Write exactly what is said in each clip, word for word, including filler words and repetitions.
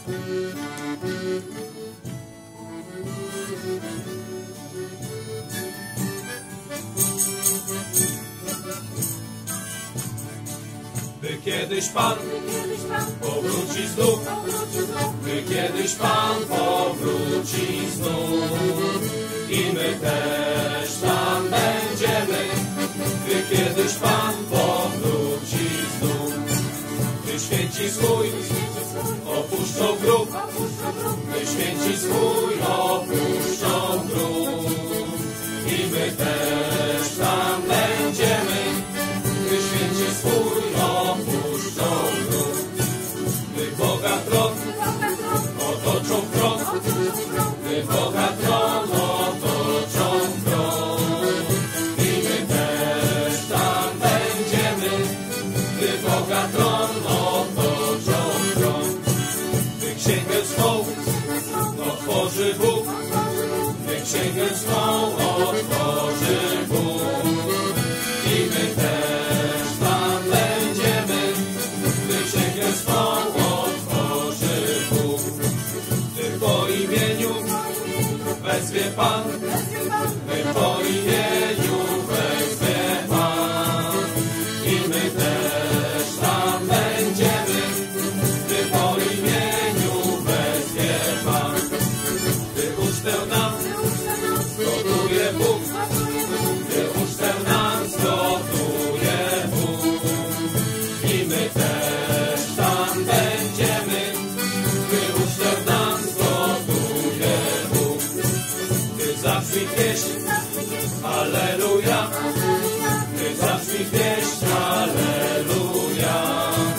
By kiedyś Pan powróci znów, by kiedyś Pan powróci znów i my też tam będziemy, by kiedyś Pan powróci znów. Gdy święci swój opuszczą grób, gdy święci swój opuszczą grób i my też tam będziemy, gdy święci swój opuszczą grób. Gdy Boga tron otoczą tron, gdy Boga tron otoczą tron i my też tam będziemy, gdy Boga tron otoczą tron. Gdy księgę swą otworzy Bóg, gdy księgę swą otworzy Bóg i my też tam będziemy, gdy księgę swą otworzy Bóg. Gdy po imieniu wezwie Pan, gdy po imieniu wezwie Pan i my też tam będziemy, gdy po imieniu wezwie Pan. Gdy ucztę nam zgotuje Bóg, gdy ucztę nam zgotuje Bóg i my też tam będziemy, gdy ucztę nam zgotuje Bóg. Gdy zabrzmi pieśń, alleluja, gdy zabrzmi pieśń, alleluja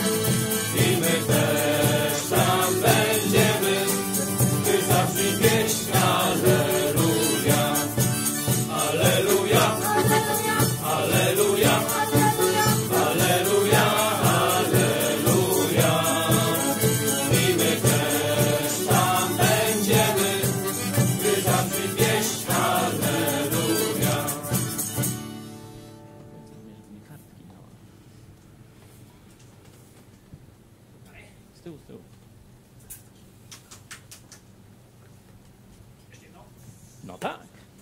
i my też tam będziemy, gdy zabrzmi pieśń, alleluja, alleluja, alleluja, alleluja, alleluja i my też tam będziemy, gdy zabrzmi pieśń, alleluja. Z tyłu, z tyłu. No tak.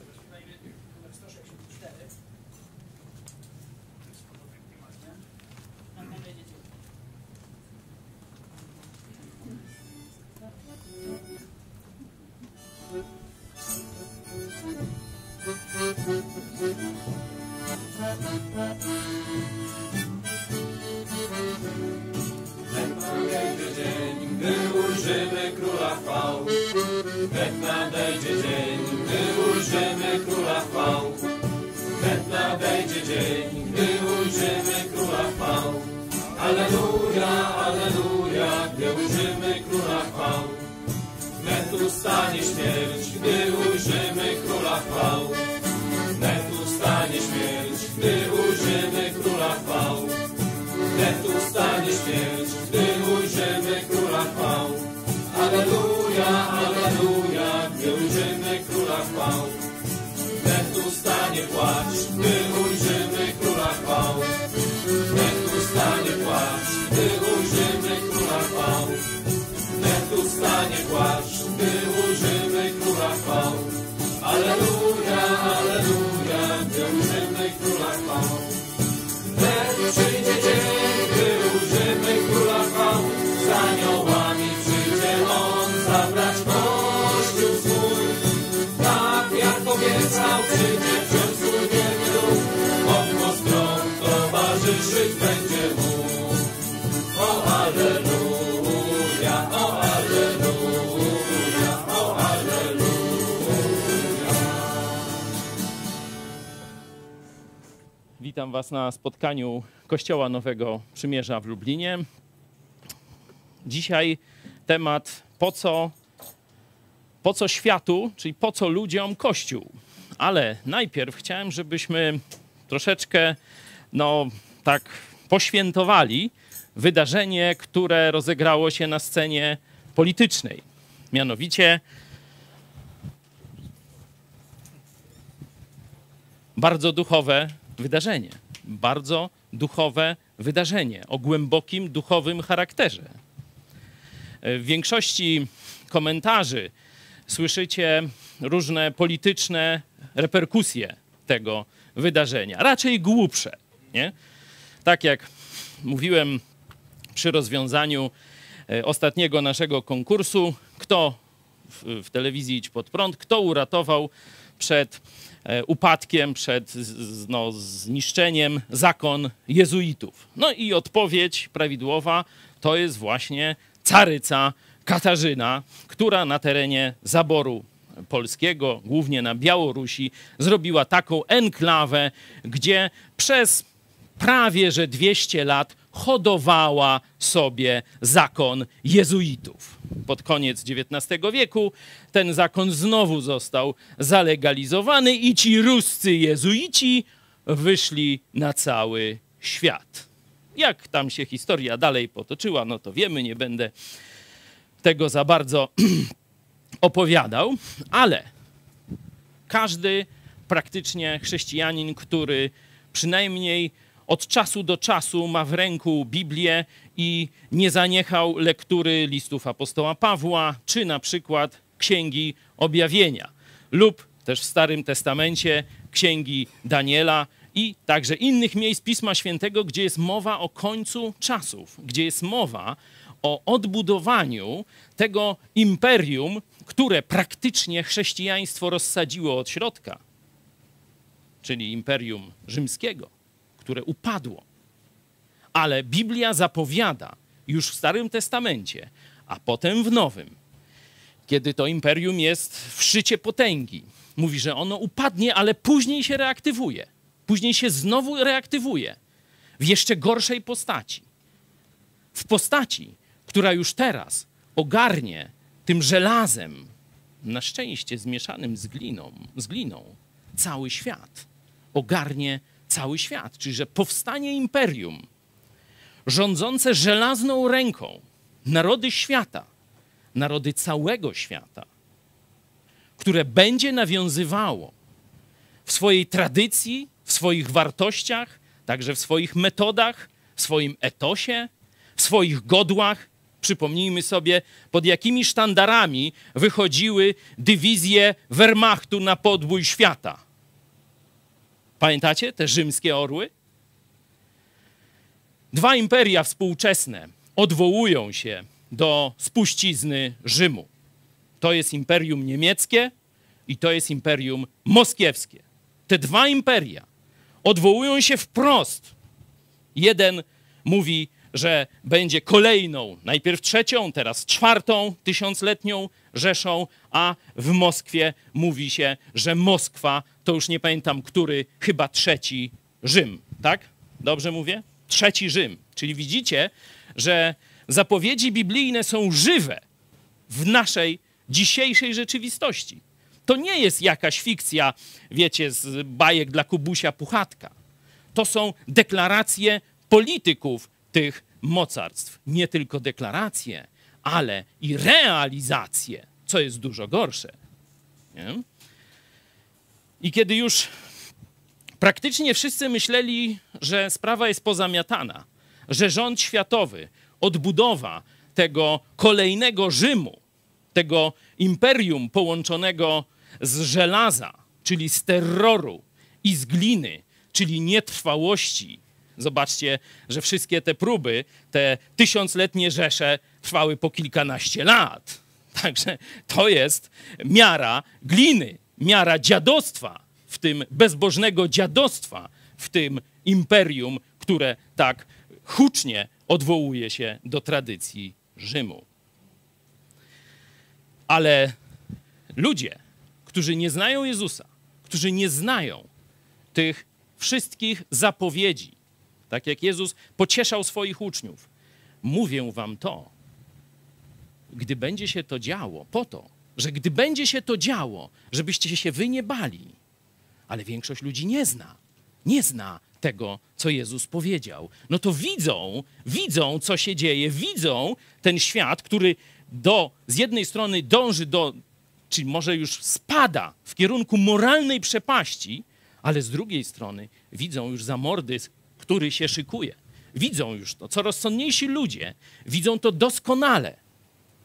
Niech nadejdzie dzień, gdy ujrzymy Króla chwał. Niech nadejdzie dzień, gdy ujrzymy Króla chwał. Niech nadejdzie dzień, gdy ujrzymy Króla chwał. Alleluja, alleluja, gdy ujrzymy Króla chwał. Niech ustanie śmierć, gdy ujrzymy Króla chwał. Niech ustanie śmierć, gdy ujrzymy Króla chwał. Niech ustanie śmierć, gdy ujrzymy Króla chwał. Alleluja, alleluja, gdy ujrzymy Króla chwał. Niech ustanie płacz, gdy ujrzymy Króla chwał. Niech ustanie płacz, gdy ujrzymy Króla chwał. Niech ustanie płacz, gdy ujrzymy Króla chwał. Alleluja, alleluja, gdy ujrzymy Króla chwał. Niech przyjdzie dzień, gdy ujrzymy Króla chwał. Z aniołami przyjdzie On zabrać Kościół swój. Tak jak obiecał, przyjdzie wziąć swój wielki duch. Pomimo stron towarzyszyć będzie Mu. O alleluja, o alleluja, o alleluja. Witam Was na spotkaniu Kościoła Nowego Przymierza w Lublinie. Dzisiaj temat po co, po co światu, czyli po co ludziom Kościół. Ale najpierw chciałem, żebyśmy troszeczkę no, tak poświętowali wydarzenie, które rozegrało się na scenie politycznej. Mianowicie bardzo duchowe wydarzenie. Bardzo duchowe wydarzenie o głębokim duchowym charakterze. W większości komentarzy słyszycie różne polityczne reperkusje tego wydarzenia, raczej głupsze, nie? Tak jak mówiłem przy rozwiązaniu ostatniego naszego konkursu, kto w, w telewizji Idź Pod Prąd, kto uratował przed upadkiem, przed no, zniszczeniem zakon jezuitów. No i odpowiedź prawidłowa to jest właśnie caryca Katarzyna, która na terenie zaboru polskiego, głównie na Białorusi, zrobiła taką enklawę, gdzie przez prawie że dwieście lat hodowała sobie zakon jezuitów. Pod koniec dziewiętnastego wieku ten zakon znowu został zalegalizowany i ci ruscy jezuici wyszli na cały świat. Jak tam się historia dalej potoczyła, no to wiemy, nie będę tego za bardzo opowiadał, ale każdy praktycznie chrześcijanin, który przynajmniej od czasu do czasu ma w ręku Biblię i nie zaniechał lektury listów apostoła Pawła, czy na przykład Księgi Objawienia, lub też w Starym Testamencie Księgi Daniela i także innych miejsc Pisma Świętego, gdzie jest mowa o końcu czasów, gdzie jest mowa o odbudowaniu tego imperium, które praktycznie chrześcijaństwo rozsadziło od środka, czyli Imperium Rzymskiego, które upadło. Ale Biblia zapowiada już w Starym Testamencie, a potem w Nowym, kiedy to imperium jest w szczycie potęgi. Mówi, że ono upadnie, ale później się reaktywuje. Później się znowu reaktywuje w jeszcze gorszej postaci. W postaci, która już teraz ogarnie tym żelazem, na szczęście zmieszanym z gliną, z gliną, cały świat. Ogarnie cały świat, czyli że powstanie imperium rządzące żelazną ręką narody świata, narody całego świata, które będzie nawiązywało w swojej tradycji, w swoich wartościach, także w swoich metodach, w swoim etosie, w swoich godłach. Przypomnijmy sobie, pod jakimi sztandarami wychodziły dywizje Wehrmachtu na podbój świata. Pamiętacie te rzymskie orły? Dwa imperia współczesne odwołują się do spuścizny Rzymu. To jest imperium niemieckie i to jest imperium moskiewskie. Te dwa imperia odwołują się wprost. Jeden mówi, że będzie kolejną, najpierw trzecią, teraz czwartą tysiącletnią Rzeszą, a w Moskwie mówi się, że Moskwa to już nie pamiętam który, chyba trzeci Rzym, tak? Dobrze mówię? Trzeci Rzym. Czyli widzicie, że zapowiedzi biblijne są żywe w naszej dzisiejszej rzeczywistości. To nie jest jakaś fikcja, wiecie, z bajek dla Kubusia Puchatka. To są deklaracje polityków tych mocarstw. Nie tylko deklaracje, ale i realizacje, co jest dużo gorsze. Nie? I kiedy już praktycznie wszyscy myśleli, że sprawa jest pozamiatana, że rząd światowy, odbudowa tego kolejnego Rzymu, tego imperium połączonego z żelaza, czyli z terroru i z gliny, czyli nietrwałości. Zobaczcie, że wszystkie te próby, te tysiącletnie rzesze trwały po kilkanaście lat. Także to jest miara gliny, miara dziadostwa, w tym bezbożnego dziadostwa, w tym imperium, które tak hucznie odwołuje się do tradycji Rzymu. Ale ludzie, którzy nie znają Jezusa, którzy nie znają tych wszystkich zapowiedzi, tak jak Jezus pocieszał swoich uczniów, mówię wam to, gdy będzie się to działo, po to, że gdy będzie się to działo, żebyście się wy nie bali. Ale większość ludzi nie zna, nie zna tego, co Jezus powiedział. No to widzą, widzą, co się dzieje, widzą ten świat, który do, z jednej strony dąży do, czyli może już spada w kierunku moralnej przepaści, ale z drugiej strony widzą już zamordyzm, który się szykuje. Widzą już to. Co rozsądniejsi ludzie widzą to doskonale.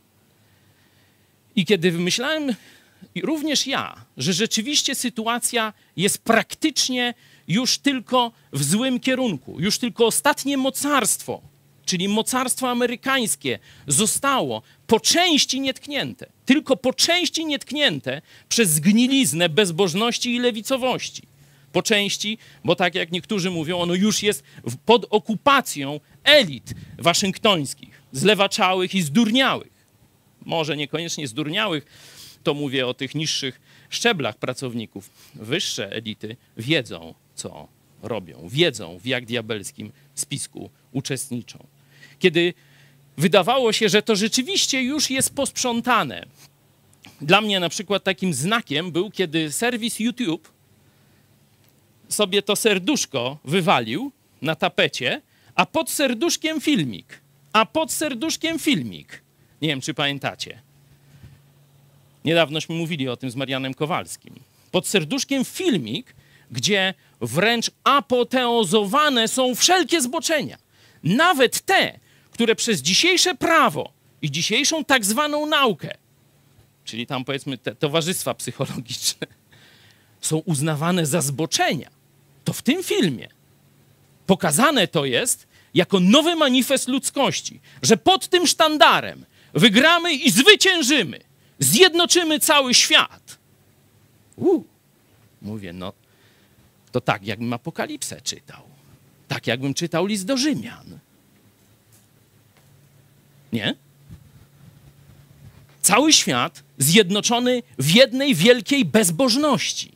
I kiedy wymyślałem, również ja, że rzeczywiście sytuacja jest praktycznie już tylko w złym kierunku, już tylko ostatnie mocarstwo, czyli mocarstwo amerykańskie, zostało po części nietknięte, tylko po części nietknięte przez zgniliznę bezbożności i lewicowości. Po części, bo tak jak niektórzy mówią, ono już jest pod okupacją elit waszyngtońskich, zlewaczałych i zdurniałych. Może niekoniecznie zdurniałych, to mówię o tych niższych szczeblach pracowników. Wyższe elity wiedzą, co robią, wiedzą, w jak diabelskim spisku uczestniczą. Kiedy wydawało się, że to rzeczywiście już jest posprzątane. Dla mnie na przykład takim znakiem był, kiedy serwis YouTube sobie to serduszko wywalił na tapecie, a pod serduszkiem filmik. A pod serduszkiem filmik. Nie wiem, czy pamiętacie. Niedawnośmy mówili o tym z Marianem Kowalskim. Pod serduszkiem filmik, gdzie wręcz apoteozowane są wszelkie zboczenia. Nawet te, które przez dzisiejsze prawo i dzisiejszą tak zwaną naukę, czyli tam powiedzmy te towarzystwa psychologiczne, są uznawane za zboczenia. To w tym filmie pokazane to jest jako nowy manifest ludzkości, że pod tym sztandarem wygramy i zwyciężymy, zjednoczymy cały świat. U, mówię, no to tak, jakbym Apokalipsę czytał. Tak, jakbym czytał list do Rzymian. Nie? Cały świat zjednoczony w jednej wielkiej bezbożności.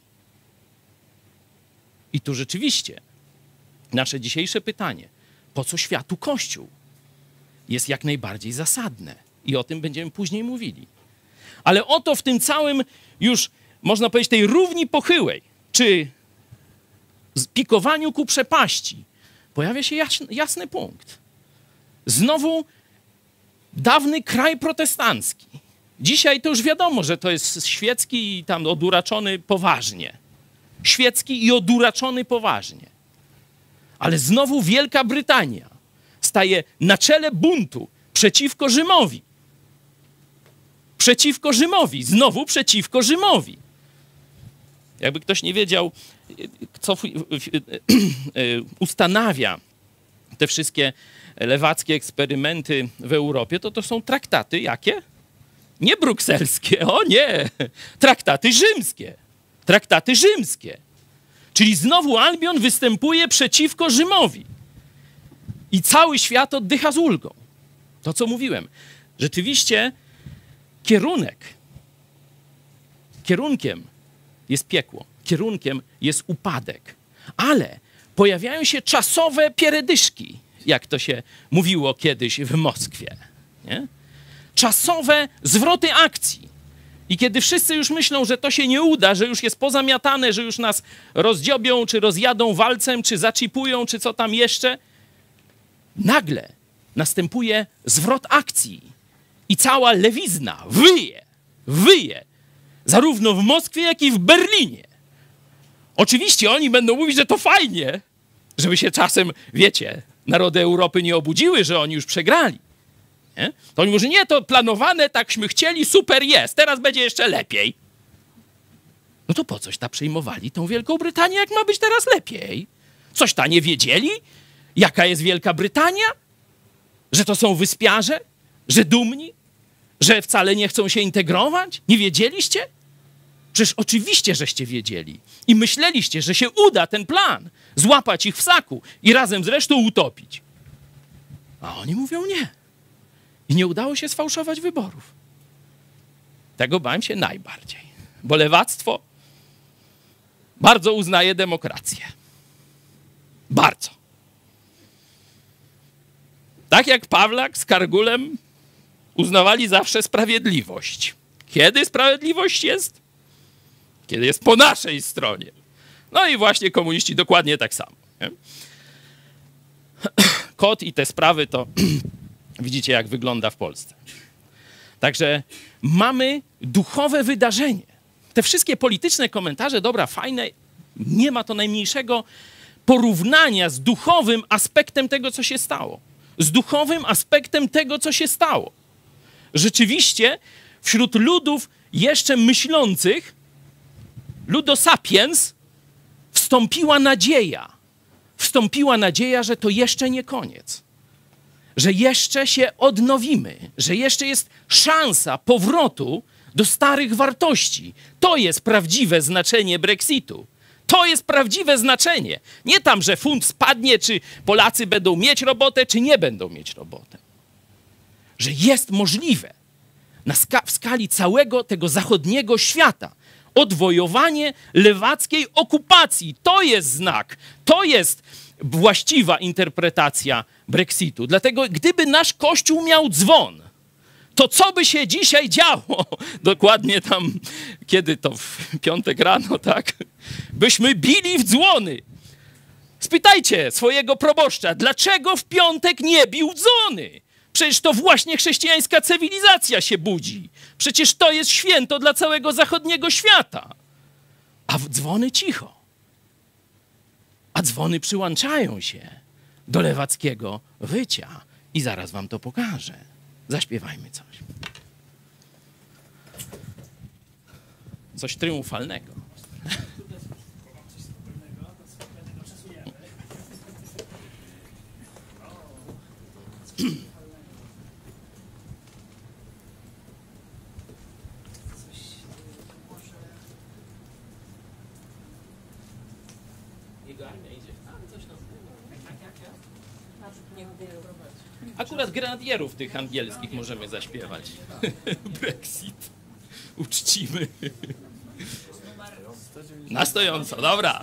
I tu rzeczywiście nasze dzisiejsze pytanie, po co światu Kościół, jest jak najbardziej zasadne. I o tym będziemy później mówili. Ale oto w tym całym już, można powiedzieć, tej równi pochyłej, czy pikowaniu ku przepaści, pojawia się jasny, jasny punkt. Znowu dawny kraj protestancki. Dzisiaj to już wiadomo, że to jest świecki i tam oduraczony poważnie. Świecki i oduraczony poważnie. Ale znowu Wielka Brytania staje na czele buntu przeciwko Rzymowi. Przeciwko Rzymowi. Znowu przeciwko Rzymowi. Jakby ktoś nie wiedział, co ustanawia te wszystkie lewackie eksperymenty w Europie, to to są traktaty jakie? Nie brukselskie, o nie! Traktaty rzymskie. Traktaty rzymskie. Czyli znowu Albion występuje przeciwko Rzymowi. I cały świat oddycha z ulgą. To, co mówiłem. Rzeczywiście kierunek, kierunkiem jest piekło. Kierunkiem jest upadek. Ale pojawiają się czasowe pieredyszki, jak to się mówiło kiedyś w Moskwie. Nie? Czasowe zwroty akcji. I kiedy wszyscy już myślą, że to się nie uda, że już jest pozamiatane, że już nas rozdziobią, czy rozjadą walcem, czy zaczipują, czy co tam jeszcze, nagle następuje zwrot akcji. I cała lewizna wyje, wyje, zarówno w Moskwie, jak i w Berlinie. Oczywiście oni będą mówić, że to fajnie, żeby się czasem, wiecie, narody Europy nie obudziły, że oni już przegrali. Nie? To oni mówią, nie, to planowane, takśmy chcieli, super jest, teraz będzie jeszcze lepiej. No to po coś ta przejmowali tą Wielką Brytanię, jak ma być teraz lepiej? Coś ta nie wiedzieli? Jaka jest Wielka Brytania? Że to są wyspiarze? Że dumni? Że wcale nie chcą się integrować? Nie wiedzieliście? Przecież oczywiście, żeście wiedzieli. I myśleliście, że się uda ten plan. Złapać ich w saku i razem z resztą utopić. A oni mówią nie. I nie udało się sfałszować wyborów. Tego bałem się najbardziej. Bo lewactwo bardzo uznaje demokrację. Bardzo. Tak jak Pawlak z Kargulem uznawali zawsze sprawiedliwość. Kiedy sprawiedliwość jest? Kiedy jest po naszej stronie. No i właśnie komuniści dokładnie tak samo. Nie? Kot i te sprawy to widzicie, jak wygląda w Polsce. Także mamy duchowe wydarzenie. Te wszystkie polityczne komentarze, dobra, fajne, nie ma to najmniejszego porównania z duchowym aspektem tego, co się stało. Z duchowym aspektem tego, co się stało. Rzeczywiście wśród ludów jeszcze myślących, ludo sapiens, wstąpiła nadzieja. Wstąpiła nadzieja, że to jeszcze nie koniec. Że jeszcze się odnowimy, że jeszcze jest szansa powrotu do starych wartości. To jest prawdziwe znaczenie Brexitu. To jest prawdziwe znaczenie. Nie tam, że funt spadnie, czy Polacy będą mieć robotę, czy nie będą mieć robotę. Że jest możliwe na ska w skali całego tego zachodniego świata odwojowanie lewackiej okupacji. To jest znak. To jest właściwa interpretacja Brexitu. Dlatego gdyby nasz Kościół miał dzwon, to co by się dzisiaj działo? Dokładnie tam, kiedy to w piątek rano, tak? Byśmy bili w dzwony. Spytajcie swojego proboszcza, dlaczego w piątek nie bił w dzwony? Przecież to właśnie chrześcijańska cywilizacja się budzi. Przecież to jest święto dla całego zachodniego świata. A w dzwony cicho. A dzwony przyłączają się do lewackiego wycia. I zaraz wam to pokażę. Zaśpiewajmy coś. Coś triumfalnego. Akurat grenadierów tych angielskich możemy zaśpiewać. Brexit. Uczcimy. Na stojąco, dobra.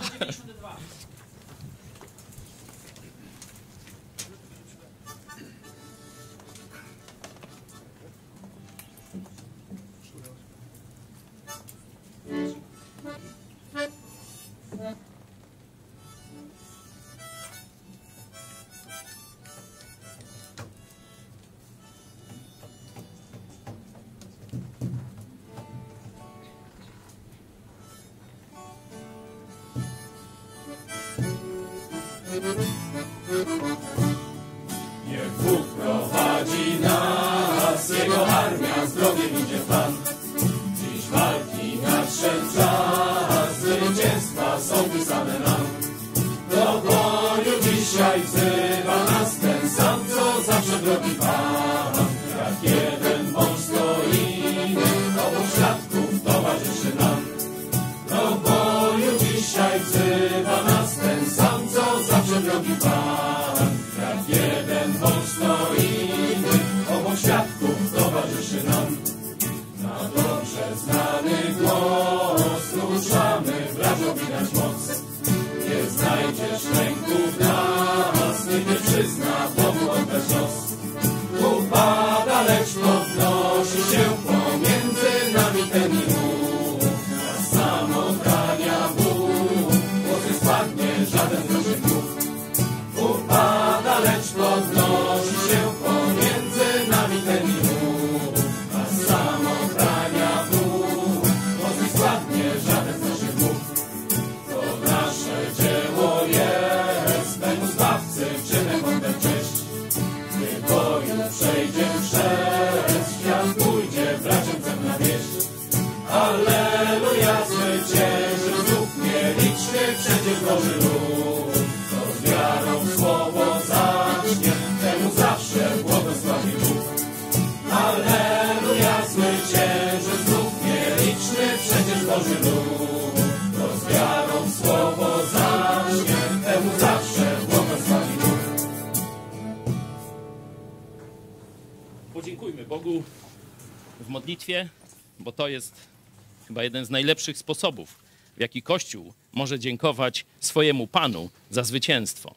Niech Bóg prowadzi nas, Jego armia zdrowiem idzie w Pan. Dziś walki nadszedł czas, zwycięstwa są pisane nam. Do boju dzisiaj wzywa nas ten sam, co zawsze drogi Pan. Jak jeden mąż stoimy, obok świadków towarzyszy nam. Do boju dzisiaj wzywa nas ten sam, co zawsze drogi Pan. Jak jeden mąż stoimy, obok świadków towarzyszy nam. Na dobrze znany głos ruszamy, wrażą widać moc. Nie znajdziesz lęku w nas, nikt nie przyzna Bogu on też los. Upada, lecz podnosi się pomiędzy nami ten i ów. Na samotania Bóg, głos nie spadnie, żaden groźny głów. Upada, lecz podnosi się pomiędzy nami ten i ów. Na samotania Bóg, głos nie spadnie, żaden groźny głów. To nasze dzieło jest, temu Zbawcy czynem oddać cześć. Gdy boju przejdzie przez, świat pójdzie braciom zem na wieść. Alleluja, zwycięży znów nieliczny przecież Boży lud. Kto z wiarą słowo zacznie, temu zawsze błogosławi Bóg. Alleluja, zwycięży znów nieliczny przecież Boży lud. Kto z wiarą słowo zacznie, temu zawsze błogosławi Bóg. Podziękujmy Bogu w modlitwie, bo to jest chyba jeden z najlepszych sposobów, w jaki Kościół może dziękować swojemu Panu za zwycięstwo.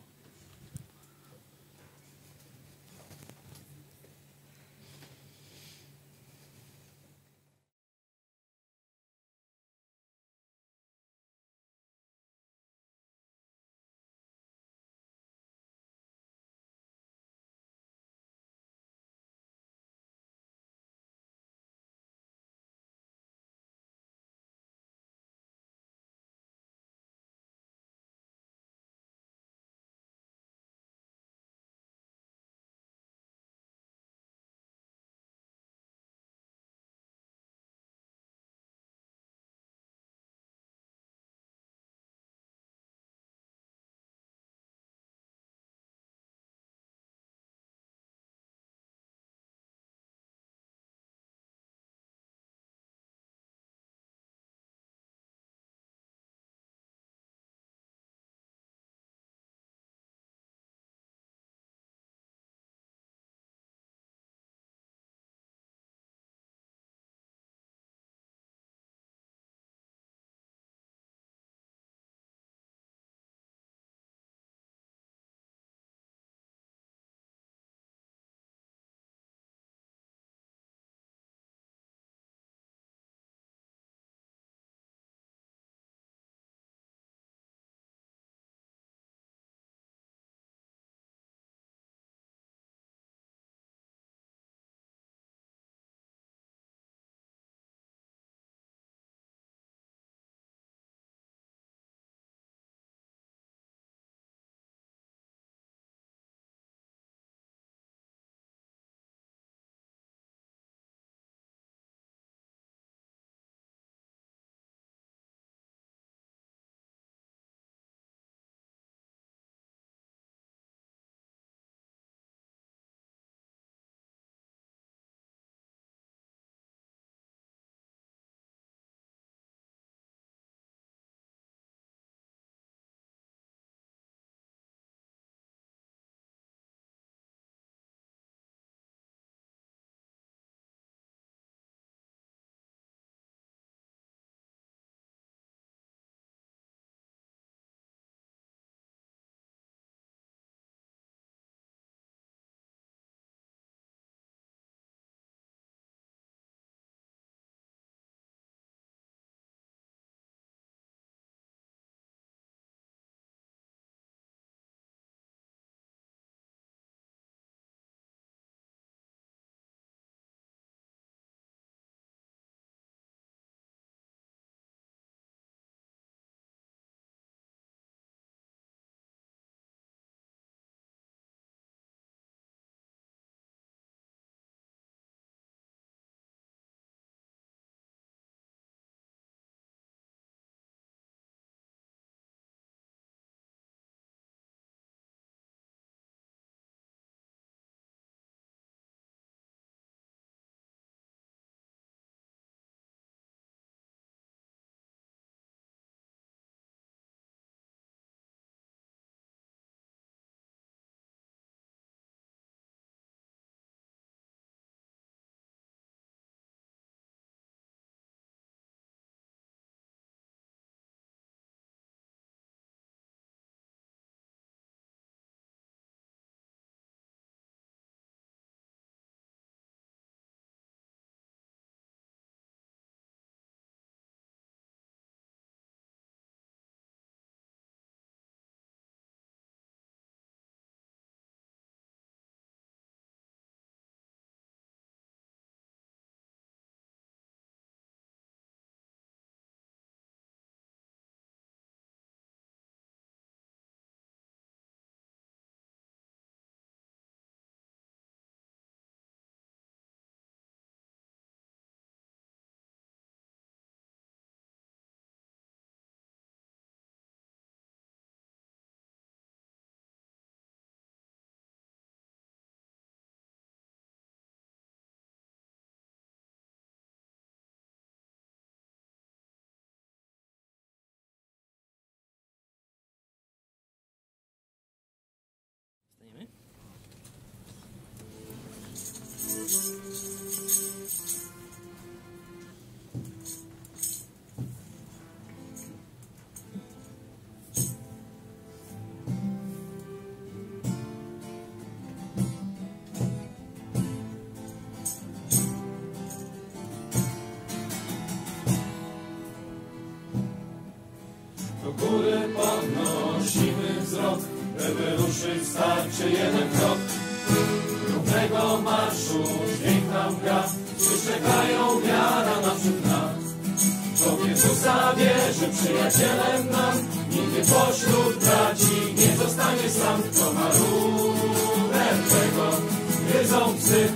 by wyruszyć starczy jeden krok. Równego marszu dźwięk nam gra, czekają wiara naprzód nam. Kto w Jezusa wierzy, przyjacielem nam, nigdy pośród braci nie zostanie sam. Kto ma rurę, tego gryzą psy.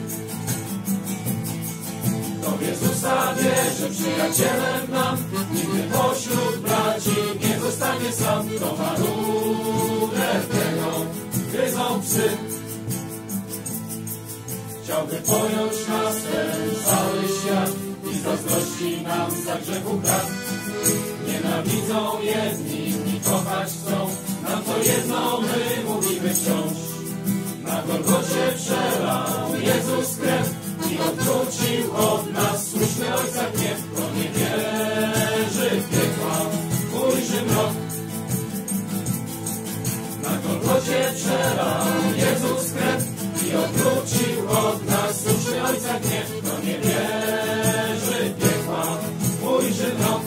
Kto w Jezusa wierzy, przyjacielem nam, nigdy pośród braci nie zostanie sam. Kto ma rurę, tego gryzą psy. Chciałby pojąć nas ten cały świat i zazdrości nam za grzechu brak. Nienawidzą jedni, inni kochać chcą, nam to jedno my mówimy wciąż. Na Golgocie przelał Jezus krew i odwrócił od nas słuszny Ojca gniew. Kto nie wierzy w piekła, ujrzy mrok. Na Golgocie przelał Jezus krew i odwrócił od nas słuszny Ojca gniew. Kto nie wierzy w piekła, ujrzy mrok.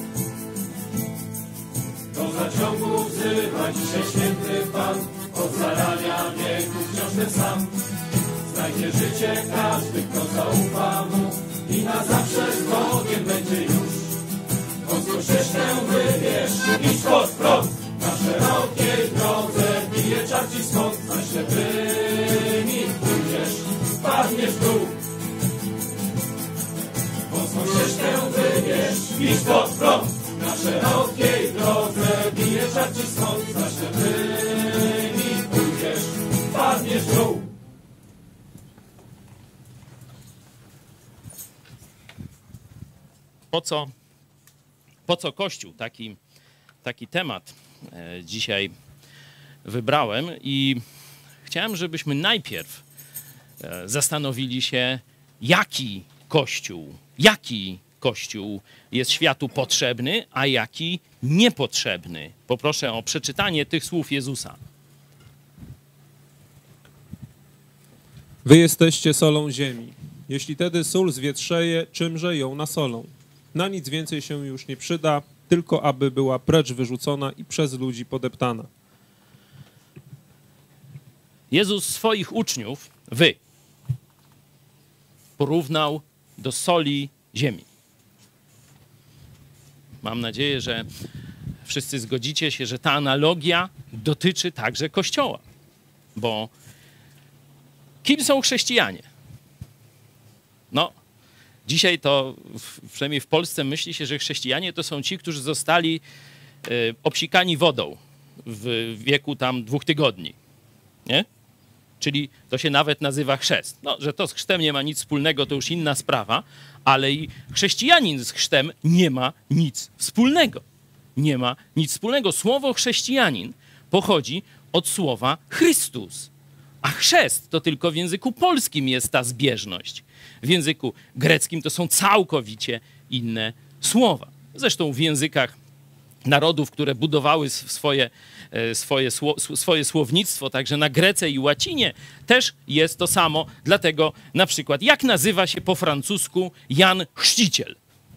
Do zaciągu wzywa dzisiaj święty Pan, od zarania wieków wciąż ten sam. Znajdzie życie każdy, kto zaufa Mu i na zawsze z Bogiem będzie już. Wąską ścieżkę wybierz, idź pod prąd, na szerokiej drodze bije czar ci skąd. Za ślepymi pójdziesz, spadniesz w dół. Wąską ścieżkę wybierz, idź pod prąd, na szerokiej drodze bije czar ci skąd. Za ślepymi pójdziesz, spadniesz w dół. Po co, po co Kościół? Taki, taki temat e, dzisiaj wybrałem i chciałem, żebyśmy najpierw e, zastanowili się, jaki Kościół, jaki Kościół jest światu potrzebny, a jaki niepotrzebny. Poproszę o przeczytanie tych słów Jezusa. Wy jesteście solą ziemi. Jeśli tedy sól zwietrzeje, czymże ją nasolą? Na nic więcej się już nie przyda, tylko aby była precz wyrzucona i przez ludzi podeptana. Jezus swoich uczniów, wy, porównał do soli ziemi. Mam nadzieję, że wszyscy zgodzicie się, że ta analogia dotyczy także Kościoła. Bo kim są chrześcijanie? No, dzisiaj to, przynajmniej w Polsce, myśli się, że chrześcijanie to są ci, którzy zostali y, obsikani wodą w wieku tam dwóch tygodni. Nie? Czyli to się nawet nazywa chrzest. No, że to z chrztem nie ma nic wspólnego, to już inna sprawa, ale i chrześcijanin z chrztem nie ma nic wspólnego. Nie ma nic wspólnego. Słowo chrześcijanin pochodzi od słowa Chrystus, a chrzest to tylko w języku polskim jest ta zbieżność. W języku greckim to są całkowicie inne słowa. Zresztą w językach narodów, które budowały swoje, swoje, swoje słownictwo, także na grece i łacinie, też jest to samo. Dlatego na przykład, jak nazywa się po francusku Jan Chrzciciel?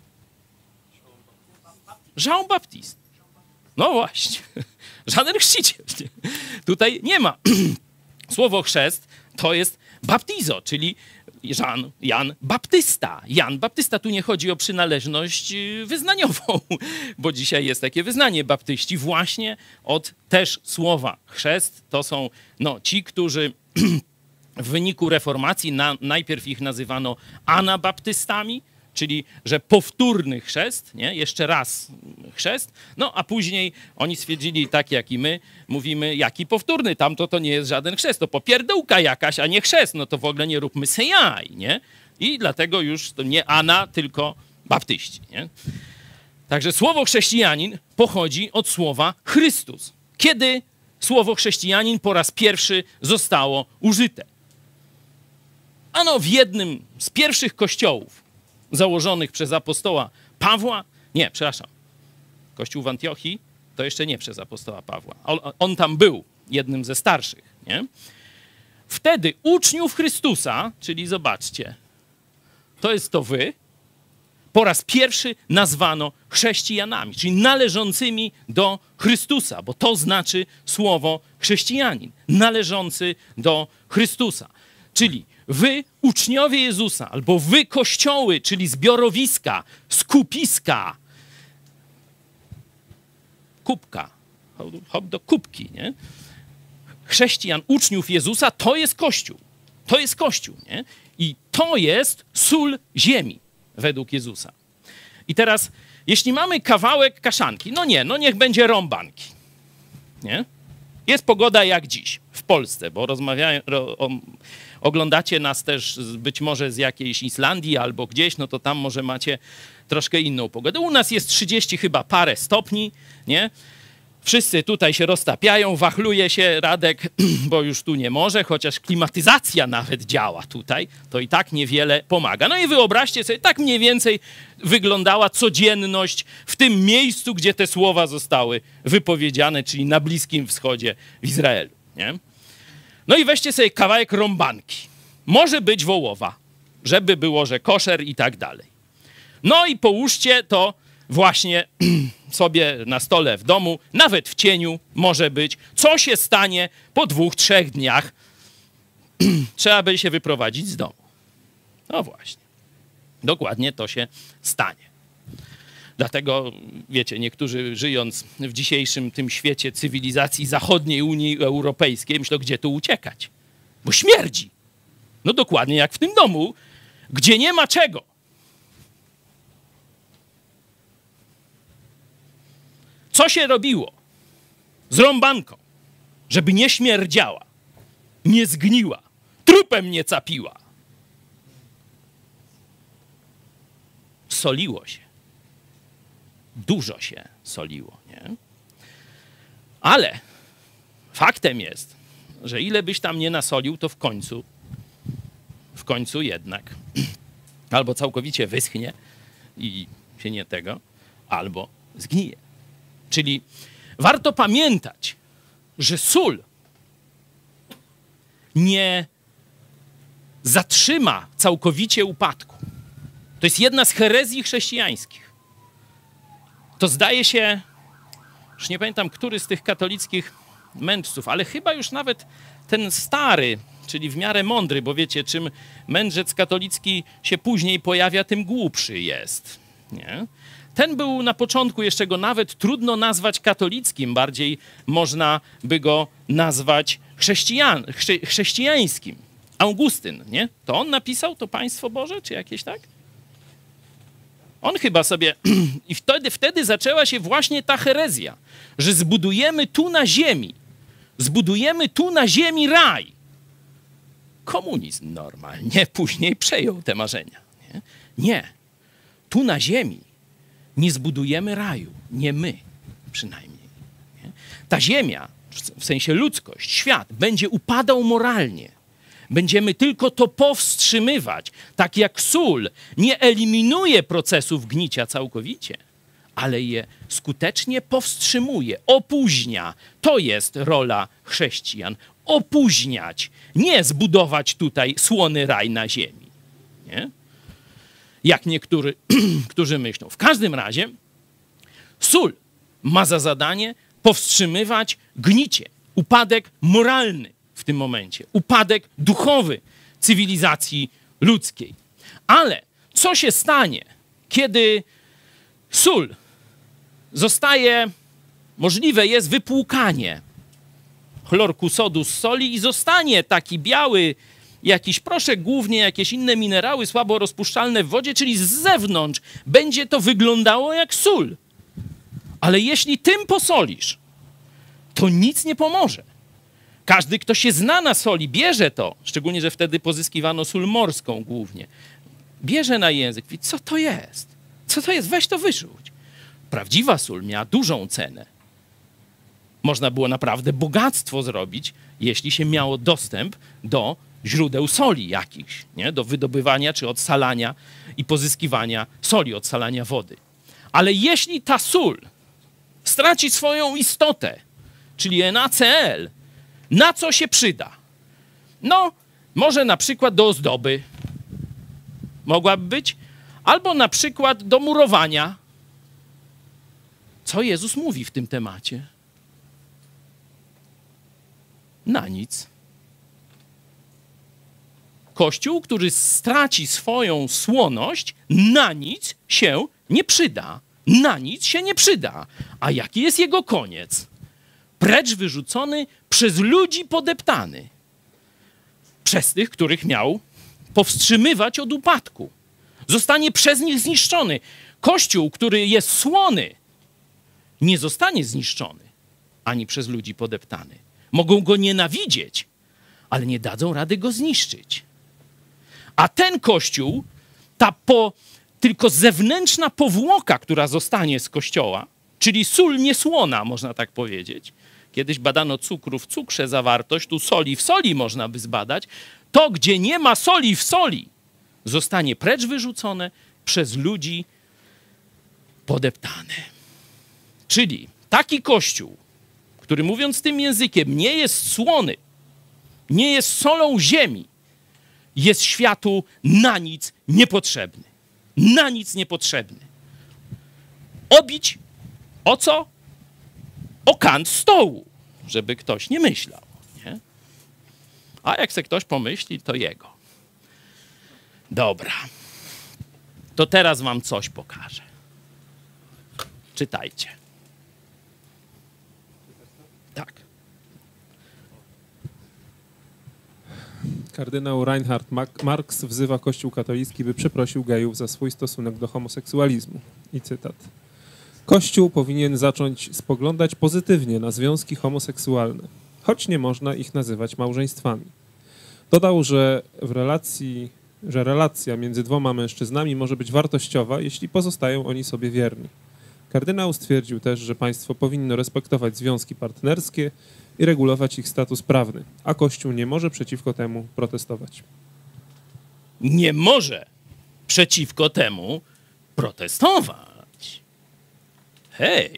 Jean Baptiste. No właśnie, żaden chrzciciel. Tutaj nie ma. Słowo chrzest to jest baptizo, czyli Jan, Jan Baptysta. Jan Baptysta. Tu nie chodzi o przynależność wyznaniową, bo dzisiaj jest takie wyznanie baptyści właśnie od też słowa chrzest. To są no, ci, którzy w wyniku reformacji na, najpierw ich nazywano anabaptystami, czyli że powtórny chrzest, nie? Jeszcze raz chrzest, no a później oni stwierdzili, tak jak i my, mówimy, jaki powtórny, tamto to nie jest żaden chrzest, to popierdółka jakaś, a nie chrzest, no to w ogóle nie róbmy se jaj, nie? I dlatego już to nie Ana, tylko baptyści, nie? Także słowo chrześcijanin pochodzi od słowa Chrystus. Kiedy słowo chrześcijanin po raz pierwszy zostało użyte? Ano w jednym z pierwszych kościołów założonych przez apostoła Pawła, nie, przepraszam, kościół w Antiochii to jeszcze nie przez apostoła Pawła. On, on tam był jednym ze starszych, nie? Wtedy uczniów Chrystusa, czyli zobaczcie, to jest to wy, po raz pierwszy nazwano chrześcijanami, czyli należącymi do Chrystusa, bo to znaczy słowo chrześcijanin, należący do Chrystusa. Czyli wy, uczniowie Jezusa, albo wy, kościoły, czyli zbiorowiska, skupiska, kubka, hop do kubki, nie? Chrześcijan, uczniów Jezusa, to jest Kościół. To jest Kościół, nie? I to jest sól ziemi, według Jezusa. I teraz, jeśli mamy kawałek kaszanki, no nie, no niech będzie rąbanki, nie? Jest pogoda jak dziś w Polsce, bo rozmawiają, ro, o, oglądacie nas też być może z jakiejś Islandii albo gdzieś, no to tam może macie troszkę inną pogodę. U nas jest trzydzieści chyba parę stopni, nie? Wszyscy tutaj się roztapiają, wachluje się Radek, bo już tu nie może, chociaż klimatyzacja nawet działa tutaj, to i tak niewiele pomaga. No i wyobraźcie sobie, tak mniej więcej wyglądała codzienność w tym miejscu, gdzie te słowa zostały wypowiedziane, czyli na Bliskim Wschodzie w Izraelu, nie? No i weźcie sobie kawałek rąbanki. Może być wołowa, żeby było, że koszer i tak dalej. No i połóżcie to właśnie sobie na stole w domu, nawet w cieniu może być. Co się stanie po dwóch, trzech dniach? Trzeba by się wyprowadzić z domu. No właśnie. Dokładnie to się stanie. Dlatego, wiecie, niektórzy żyjąc w dzisiejszym tym świecie cywilizacji zachodniej Unii Europejskiej myślą, gdzie tu uciekać? Bo śmierdzi. No dokładnie jak w tym domu, gdzie nie ma czego. Co się robiło z rąbanką, żeby nie śmierdziała, nie zgniła, trupem nie capiła? Soliło się. Dużo się soliło, nie? Ale faktem jest, że ile byś tam nie nasolił, to w końcu, w końcu jednak albo całkowicie wyschnie i się nie tego, albo zgnije. Czyli warto pamiętać, że sól nie zatrzyma całkowicie upadku. To jest jedna z herezji chrześcijańskich. To zdaje się, już nie pamiętam, który z tych katolickich mędrców, ale chyba już nawet ten stary, czyli w miarę mądry, bo wiecie, czym mędrzec katolicki się później pojawia, tym głupszy jest, nie? Ten był na początku, jeszcze go nawet trudno nazwać katolickim, bardziej można by go nazwać chrześcijan, chrze, chrześcijańskim. Augustyn, nie? To on napisał to Państwo Boże, czy jakieś tak? On chyba sobie... I wtedy, wtedy zaczęła się właśnie ta herezja, że zbudujemy tu na ziemi, zbudujemy tu na ziemi raj. Komunizm normalnie później przejął te marzenia. Nie, nie. Tu na ziemi nie zbudujemy raju. Nie my przynajmniej. Nie? Ta ziemia, w sensie ludzkość, świat, będzie upadał moralnie. Będziemy tylko to powstrzymywać. Tak jak sól nie eliminuje procesów gnicia całkowicie, ale je skutecznie powstrzymuje, opóźnia. To jest rola chrześcijan. Opóźniać, nie zbudować tutaj słony raj na ziemi. Nie? Jak niektórzy, którzy myślą. W każdym razie sól ma za zadanie powstrzymywać gnicie, upadek moralny w tym momencie, upadek duchowy cywilizacji ludzkiej. Ale co się stanie, kiedy sól zostaje, możliwe jest wypłukanie chlorku sodu z soli i zostanie taki biały jakiś proszek, głównie jakieś inne minerały słabo rozpuszczalne w wodzie, czyli z zewnątrz będzie to wyglądało jak sól. Ale jeśli tym posolisz, to nic nie pomoże. Każdy, kto się zna na soli, bierze to, szczególnie, że wtedy pozyskiwano sól morską głównie, bierze na język, mówi, co to jest? Co to jest? Weź to wyrzuć. Prawdziwa sól miała dużą cenę. Można było naprawdę bogactwo zrobić, jeśli się miało dostęp do źródeł soli jakichś, nie? Do wydobywania czy odsalania i pozyskiwania soli, odsalania wody. Ale jeśli ta sól straci swoją istotę, czyli NaCl, na co się przyda? No, może na przykład do ozdoby mogłaby być, albo na przykład do murowania. Co Jezus mówi w tym temacie? Na nic. Kościół, który straci swoją słoność, na nic się nie przyda. Na nic się nie przyda. A jaki jest jego koniec? Precz wyrzucony, przez ludzi podeptany. Przez tych, których miał powstrzymywać od upadku. Zostanie przez nich zniszczony. Kościół, który jest słony, nie zostanie zniszczony, ani przez ludzi podeptany. Mogą go nienawidzieć, ale nie dadzą rady go zniszczyć. A ten Kościół, ta po, tylko zewnętrzna powłoka, która zostanie z Kościoła, czyli sól niesłona, można tak powiedzieć. Kiedyś badano cukru w cukrze zawartość, tu soli w soli można by zbadać. To, gdzie nie ma soli w soli, zostanie precz wyrzucone, przez ludzi podeptane. Czyli taki Kościół, który mówiąc tym językiem nie jest słony, nie jest solą ziemi, jest światu na nic niepotrzebny. Na nic niepotrzebny. Obić o co? O kant stołu, żeby ktoś nie myślał. Nie? A jak se ktoś pomyśli, to jego. Dobra. To teraz wam coś pokażę. Czytajcie. Tak. Kardynał Reinhard Marx wzywa Kościół katolicki, by przeprosił gejów za swój stosunek do homoseksualizmu. I cytat. Kościół powinien zacząć spoglądać pozytywnie na związki homoseksualne, choć nie można ich nazywać małżeństwami. Dodał, że w relacji, że relacja między dwoma mężczyznami może być wartościowa, jeśli pozostają oni sobie wierni. Kardynał stwierdził też, że państwo powinno respektować związki partnerskie i regulować ich status prawny, a Kościół nie może przeciwko temu protestować. Nie może przeciwko temu protestować. Hej!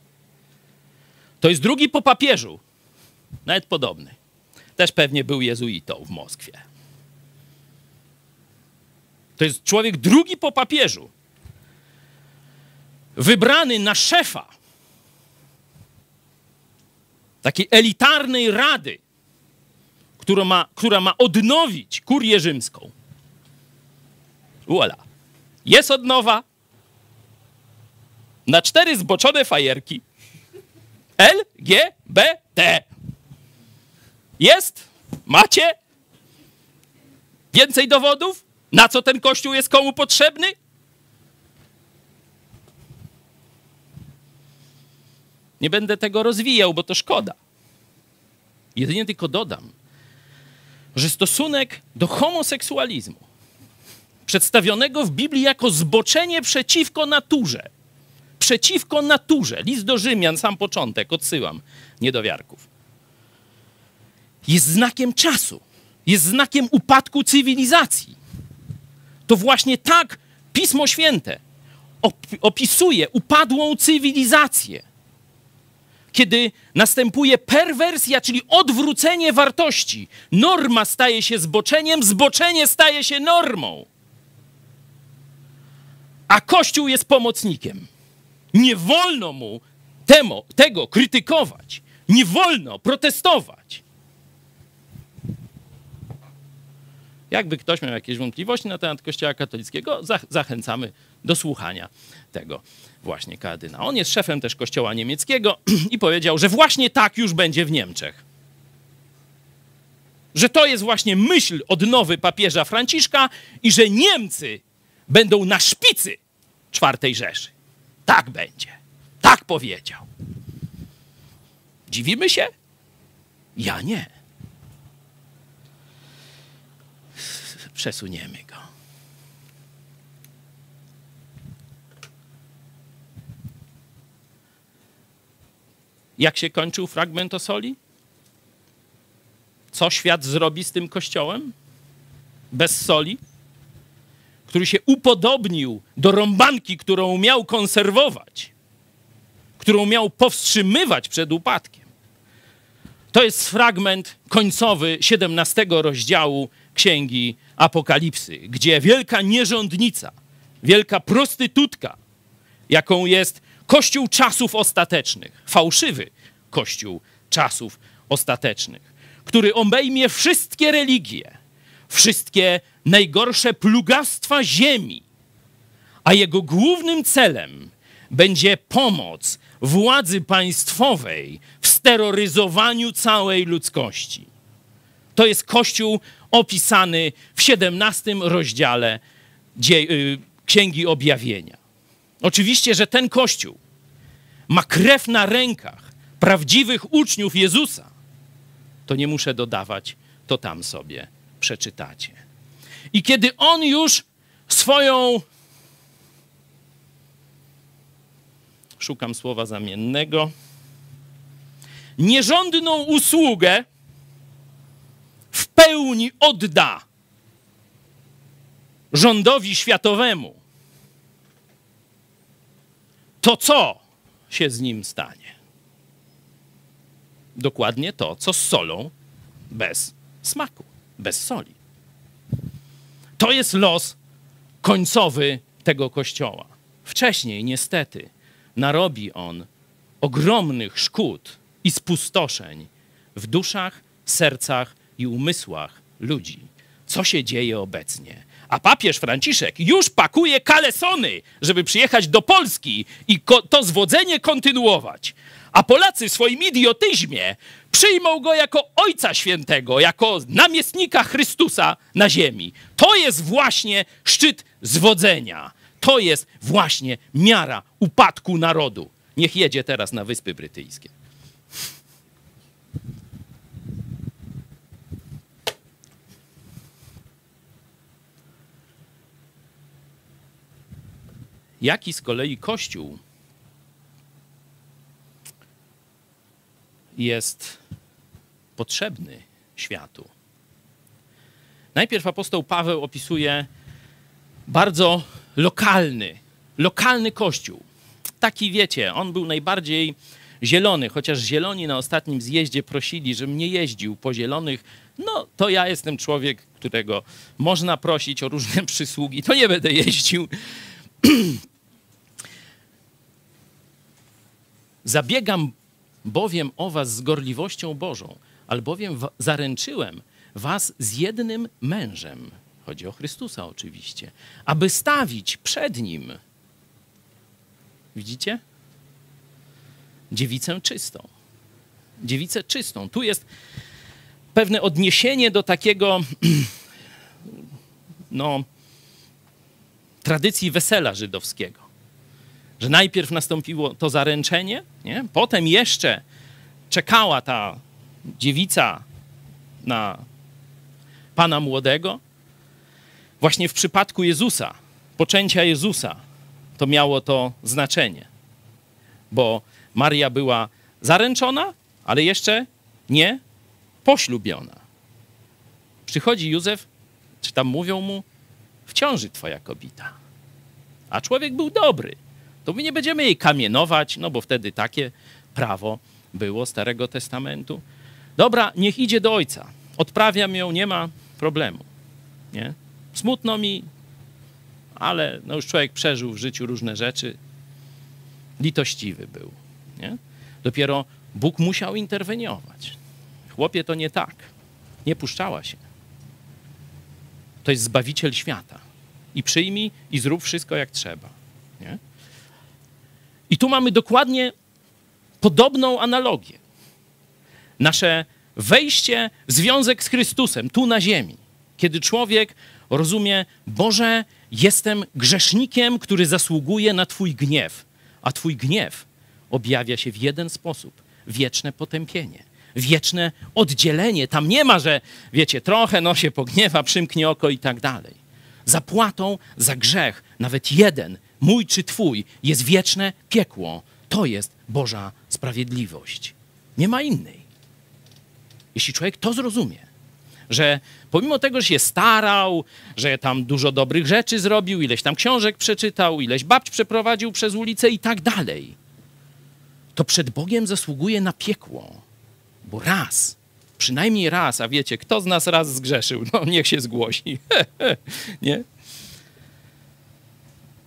To jest drugi po papieżu, nawet podobny. Też pewnie był jezuitą w Moskwie. To jest człowiek drugi po papieżu. Wybrany na szefa takiej elitarnej rady, która ma, która ma odnowić kurię rzymską. Uala. Jest odnowa na cztery zboczone fajerki. L G B T. Jest? Macie? Więcej dowodów? Na co ten Kościół jest komu potrzebny? Nie będę tego rozwijał, bo to szkoda. Jedynie tylko dodam, że stosunek do homoseksualizmu, przedstawionego w Biblii jako zboczenie przeciwko naturze, przeciwko naturze, list do Rzymian, sam początek, odsyłam niedowiarków, jest znakiem czasu, jest znakiem upadku cywilizacji. To właśnie tak Pismo Święte opisuje upadłą cywilizację. Kiedy następuje perwersja, czyli odwrócenie wartości. Norma staje się zboczeniem, zboczenie staje się normą. A Kościół jest pomocnikiem. Nie wolno mu temu, tego krytykować. Nie wolno protestować. Jakby ktoś miał jakieś wątpliwości na temat Kościoła katolickiego, zach zachęcamy do słuchania tego właśnie kardynała. On jest szefem też Kościoła niemieckiego i powiedział, że właśnie tak już będzie w Niemczech. Że to jest właśnie myśl odnowy papieża Franciszka i że Niemcy będą na szpicy czwartej Rzeszy. Tak będzie. Tak powiedział. Dziwimy się? Ja nie. Przesuniemy go. Jak się kończył fragment o soli? Co świat zrobi z tym Kościołem? Bez soli? Który się upodobnił do rąbanki, którą miał konserwować, którą miał powstrzymywać przed upadkiem. To jest fragment końcowy siedemnastego rozdziału Księgi Apokalipsy, gdzie wielka nierządnica wielka prostytutka, jaką jest Kościół czasów ostatecznych, fałszywy Kościół czasów ostatecznych, który obejmie wszystkie religie, wszystkie najgorsze plugastwa ziemi, a jego głównym celem będzie pomoc władzy państwowej w steroryzowaniu całej ludzkości. To jest Kościół opisany w siedemnastym rozdziale Księgi Objawienia. Oczywiście, że ten Kościół ma krew na rękach prawdziwych uczniów Jezusa. To nie muszę dodawać, to tam sobie przeczytacie. I kiedy on już swoją, szukam słowa zamiennego, nierządną usługę w pełni odda rządowi światowemu, to co się z nim stanie? Dokładnie to, co z solą bez smaku, bez soli. To jest los końcowy tego Kościoła. Wcześniej, niestety, narobi on ogromnych szkód i spustoszeń w duszach, sercach i umysłach ludzi. Co się dzieje obecnie? A papież Franciszek już pakuje kalesony, żeby przyjechać do Polski i to zwodzenie kontynuować. A Polacy w swoim idiotyzmie przyjmą go jako Ojca Świętego, jako namiestnika Chrystusa na ziemi. To jest właśnie szczyt zwodzenia. To jest właśnie miara upadku narodu. Niech jedzie teraz na Wyspy Brytyjskie. Jaki z kolei Kościół jest potrzebny światu? Najpierw apostoł Paweł opisuje bardzo lokalny, lokalny Kościół. Taki, wiecie, on był najbardziej zielony, chociaż zieloni na ostatnim zjeździe prosili, żebym nie jeździł po zielonych. No, to ja jestem człowiek, którego można prosić o różne przysługi, to nie będę jeździł. Zabiegam bowiem o was z gorliwością Bożą, albowiem zaręczyłem was z jednym mężem, chodzi o Chrystusa oczywiście, aby stawić przed Nim, widzicie? Dziewicę czystą. Dziewicę czystą. Tu jest pewne odniesienie do takiego, no, tradycji wesela żydowskiego. Że najpierw nastąpiło to zaręczenie, nie? Potem jeszcze czekała ta dziewica na Pana młodego. Właśnie w przypadku Jezusa, poczęcia Jezusa, to miało to znaczenie. Bo Maria była zaręczona, ale jeszcze nie poślubiona. Przychodzi Józef, czy tam mówią mu, w ciąży twoja kobieta. A człowiek był dobry. To my nie będziemy jej kamienować, no bo wtedy takie prawo było Starego Testamentu. Dobra, niech idzie do ojca. Odprawiam ją, nie ma problemu. Nie? Smutno mi, ale no już człowiek przeżył w życiu różne rzeczy. Litościwy był. Nie? Dopiero Bóg musiał interweniować. Chłopie, to nie tak. Nie puszczała się. To jest Zbawiciel świata. I przyjmij i zrób wszystko jak trzeba. Nie? I tu mamy dokładnie podobną analogię. Nasze wejście w związek z Chrystusem, tu na ziemi. Kiedy człowiek rozumie, Boże, jestem grzesznikiem, który zasługuje na Twój gniew. A Twój gniew objawia się w jeden sposób. Wieczne potępienie. Wieczne oddzielenie. Tam nie ma, że wiecie, trochę no się pogniewa, przymknie oko i tak dalej. Zapłatą za grzech, nawet jeden, mój czy twój, jest wieczne piekło. To jest Boża sprawiedliwość. Nie ma innej. Jeśli człowiek to zrozumie, że pomimo tego, że się starał, że tam dużo dobrych rzeczy zrobił, ileś tam książek przeczytał, ileś babć przeprowadził przez ulicę i tak dalej, to przed Bogiem zasługuje na piekło. Bo raz, przynajmniej raz, a wiecie, kto z nas raz zgrzeszył? No niech się zgłosi. Nie?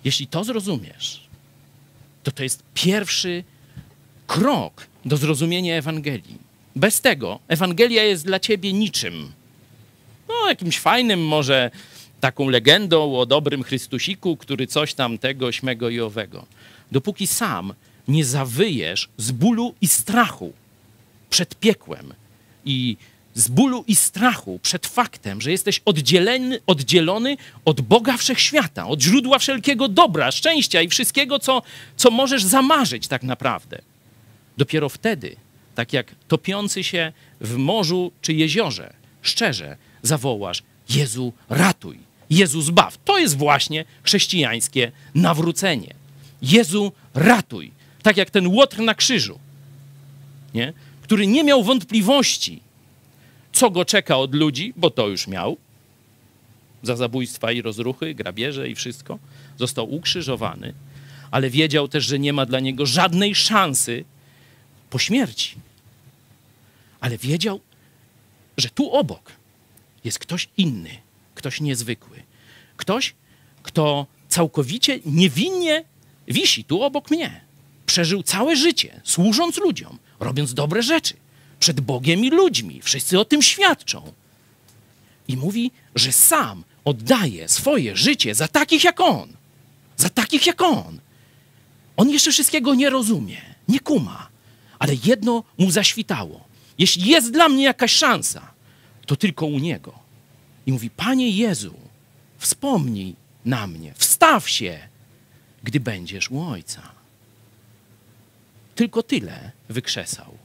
Jeśli to zrozumiesz, to to jest pierwszy krok do zrozumienia Ewangelii. Bez tego Ewangelia jest dla ciebie niczym. No, jakimś fajnym może taką legendą o dobrym Chrystusiku, który coś tam tego, śmego i owego. Dopóki sam nie zawyjesz z bólu i strachu przed piekłem i z bólu i strachu przed faktem, że jesteś oddzielony, oddzielony od Boga Wszechświata, od źródła wszelkiego dobra, szczęścia i wszystkiego, co, co możesz zamarzyć tak naprawdę. Dopiero wtedy, tak jak topiący się w morzu czy jeziorze, szczerze zawołasz: Jezu, ratuj, Jezu, zbaw. To jest właśnie chrześcijańskie nawrócenie. Jezu, ratuj. Tak jak ten Łotr na krzyżu, nie? Który nie miał wątpliwości, co go czeka od ludzi, bo to już miał, za zabójstwa i rozruchy, grabieże i wszystko. Został ukrzyżowany, ale wiedział też, że nie ma dla niego żadnej szansy po śmierci. Ale wiedział, że tu obok jest ktoś inny, ktoś niezwykły. Ktoś, kto całkowicie niewinnie wisi tu obok mnie. Przeżył całe życie, służąc ludziom, robiąc dobre rzeczy przed Bogiem i ludźmi. Wszyscy o tym świadczą. I mówi, że sam oddaje swoje życie za takich jak on. Za takich jak on. On jeszcze wszystkiego nie rozumie, nie kuma. Ale jedno mu zaświtało. Jeśli jest dla mnie jakaś szansa, to tylko u Niego. I mówi: Panie Jezu, wspomnij na mnie, wstaw się, gdy będziesz u Ojca. Tylko tyle wykrzesał.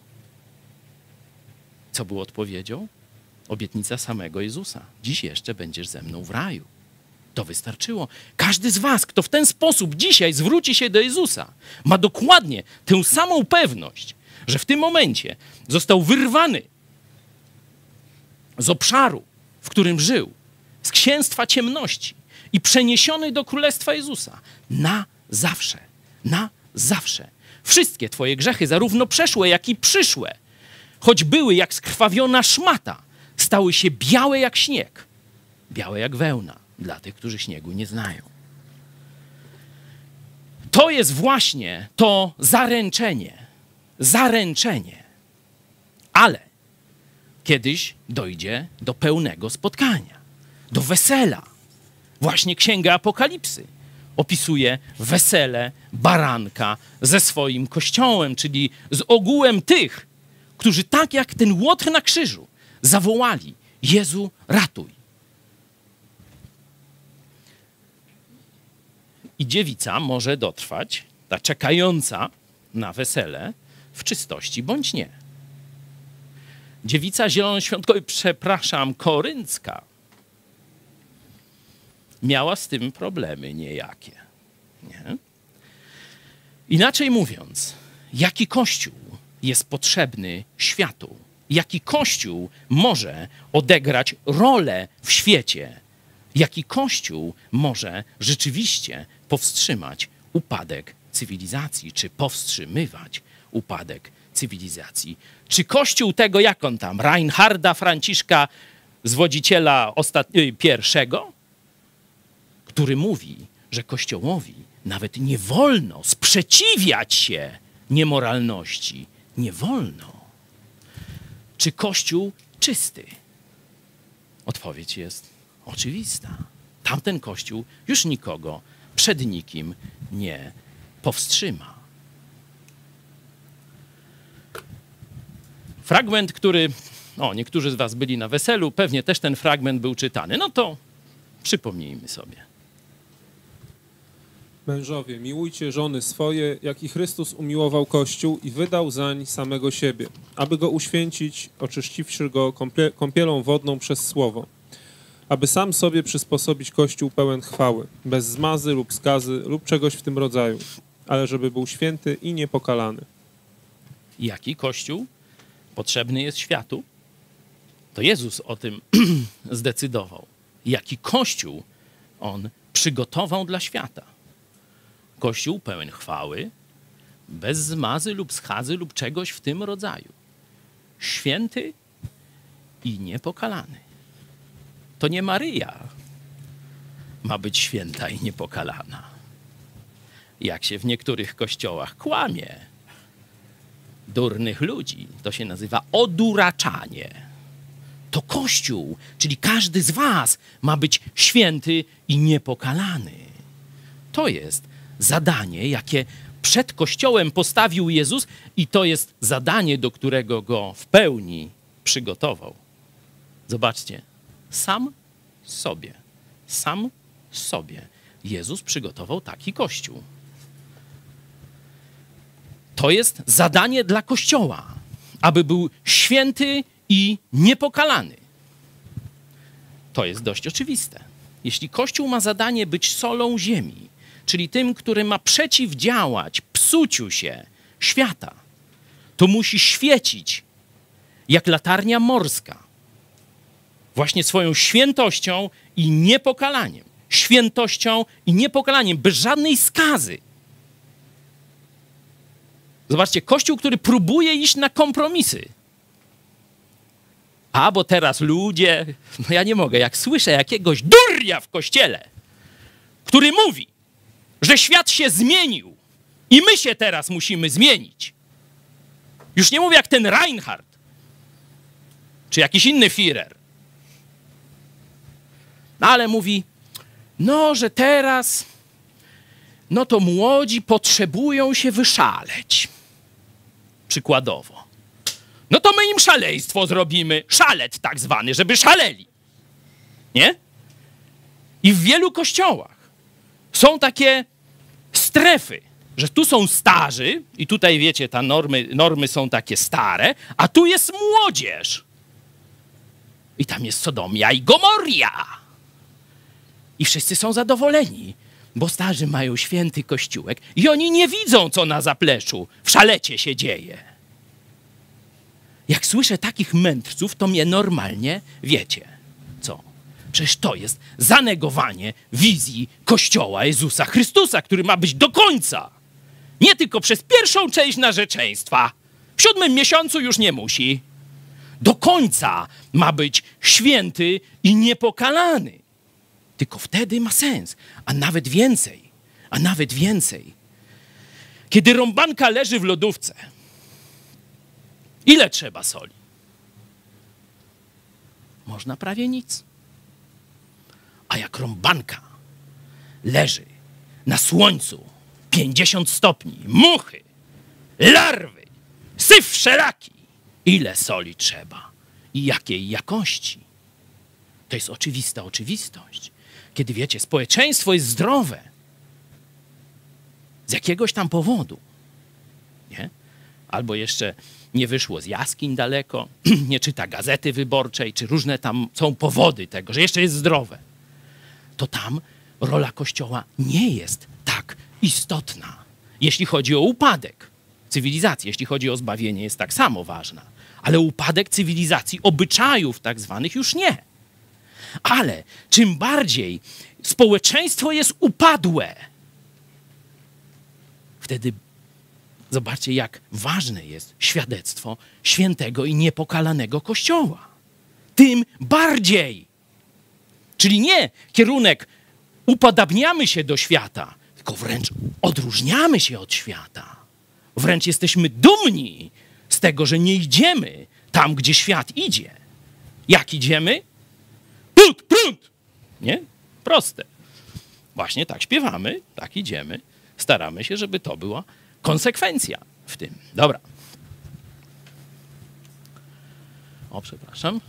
Co było odpowiedzią? Obietnica samego Jezusa. Dziś jeszcze będziesz ze mną w raju. To wystarczyło. Każdy z was, kto w ten sposób dzisiaj zwróci się do Jezusa, ma dokładnie tę samą pewność, że w tym momencie został wyrwany z obszaru, w którym żył, z księstwa ciemności i przeniesiony do Królestwa Jezusa na zawsze. Na zawsze. Wszystkie twoje grzechy, zarówno przeszłe, jak i przyszłe, choć były jak skrwawiona szmata, stały się białe jak śnieg, białe jak wełna dla tych, którzy śniegu nie znają. To jest właśnie to zaręczenie. Zaręczenie. Ale kiedyś dojdzie do pełnego spotkania, do wesela. Właśnie Księga Apokalipsy opisuje wesele baranka ze swoim kościołem, czyli z ogółem tych, którzy tak jak ten Łotr na krzyżu zawołali: Jezu, ratuj. I dziewica może dotrwać, ta czekająca na wesele, w czystości bądź nie. Dziewica zielonoświątkowa, przepraszam, koryncka, miała z tym problemy niejakie. Nie? Inaczej mówiąc, jaki Kościół jest potrzebny światu? Jaki Kościół może odegrać rolę w świecie? Jaki Kościół może rzeczywiście powstrzymać upadek cywilizacji, czy powstrzymywać upadek cywilizacji? Czy Kościół tego, jak on tam, Reinharda Franciszka, zwodziciela ostatni, pierwszego, który mówi, że Kościołowi nawet nie wolno sprzeciwiać się niemoralności. Nie wolno. Czy Kościół czysty? Odpowiedź jest oczywista. Tamten Kościół już nikogo przed nikim nie powstrzyma. Fragment, który, o, niektórzy z was byli na weselu, pewnie też ten fragment był czytany. No to przypomnijmy sobie. Mężowie, miłujcie żony swoje, jak i Chrystus umiłował Kościół i wydał zań samego siebie, aby go uświęcić, oczyściwszy go kąpie- kąpielą wodną przez słowo, aby sam sobie przysposobić Kościół pełen chwały, bez zmazy lub skazy lub czegoś w tym rodzaju, ale żeby był święty i niepokalany. Jaki Kościół potrzebny jest światu? To Jezus o tym zdecydował. Jaki Kościół On przygotował dla świata? Kościół pełen chwały, bez zmazy lub skazy lub czegoś w tym rodzaju. Święty i niepokalany. To nie Maryja ma być święta i niepokalana. jak się w niektórych kościołach kłamie durnych ludzi. To się nazywa oduraczanie. To Kościół, czyli każdy z was ma być święty i niepokalany. To jest zadanie, jakie przed Kościołem postawił Jezus i to jest zadanie, do którego go w pełni przygotował. Zobaczcie, sam sobie, sam sobie Jezus przygotował taki Kościół. To jest zadanie dla Kościoła, aby był święty i niepokalany. To jest dość oczywiste. Jeśli Kościół ma zadanie być solą ziemi, czyli tym, który ma przeciwdziałać psuciu się świata, to musi świecić jak latarnia morska. Właśnie swoją świętością i niepokalaniem. Świętością i niepokalaniem, bez żadnej skazy. Zobaczcie, Kościół, który próbuje iść na kompromisy. A, bo teraz ludzie, no ja nie mogę, jak słyszę jakiegoś durnia w kościele, który mówi, że świat się zmienił i my się teraz musimy zmienić. Już nie mówię jak ten Reinhardt, czy jakiś inny Führer. No ale mówi, no, że teraz, no to młodzi potrzebują się wyszaleć. Przykładowo. No to my im szaleństwo zrobimy, szalet tak zwany, żeby szaleli. Nie? I w wielu kościołach są takie strefy, że tu są starzy i tutaj, wiecie, te normy, normy są takie stare, a tu jest młodzież. I tam jest Sodomia i Gomoria. I wszyscy są zadowoleni, bo starzy mają święty kościółek i oni nie widzą, co na zapleczu w szalecie się dzieje. Jak słyszę takich mędrców, to mnie normalnie, wiecie, co? Przecież to jest zanegowanie wizji Kościoła Jezusa Chrystusa, który ma być do końca. Nie tylko przez pierwszą część narzeczeństwa. W siódmym miesiącu już nie musi. Do końca ma być święty i niepokalany. Tylko wtedy ma sens. A nawet więcej, a nawet więcej. Kiedy rąbanka leży w lodówce, ile trzeba soli? Można prawie nic. A jak rąbanka leży na słońcu pięćdziesiąt stopni, muchy, larwy, syf wszelaki, ile soli trzeba i jakiej jakości? To jest oczywista oczywistość. Kiedy, wiecie, społeczeństwo jest zdrowe z jakiegoś tam powodu, nie? Albo jeszcze nie wyszło z jaskiń daleko, nie czyta gazety wyborczej, czy różne tam są powody tego, że jeszcze jest zdrowe, to tam rola Kościoła nie jest tak istotna. Jeśli chodzi o upadek cywilizacji, jeśli chodzi o zbawienie, jest tak samo ważna. Ale upadek cywilizacji, obyczajów tak zwanych już nie. Ale czym bardziej społeczeństwo jest upadłe, wtedy zobaczcie, jak ważne jest świadectwo świętego i niepokalanego Kościoła. Tym bardziej. Czyli nie kierunek upodabniamy się do świata, tylko wręcz odróżniamy się od świata. Wręcz jesteśmy dumni z tego, że nie idziemy tam, gdzie świat idzie. Jak idziemy? Prut, prut! Nie? Proste. Właśnie tak śpiewamy, tak idziemy. Staramy się, żeby to była konsekwencja w tym. Dobra. O, przepraszam.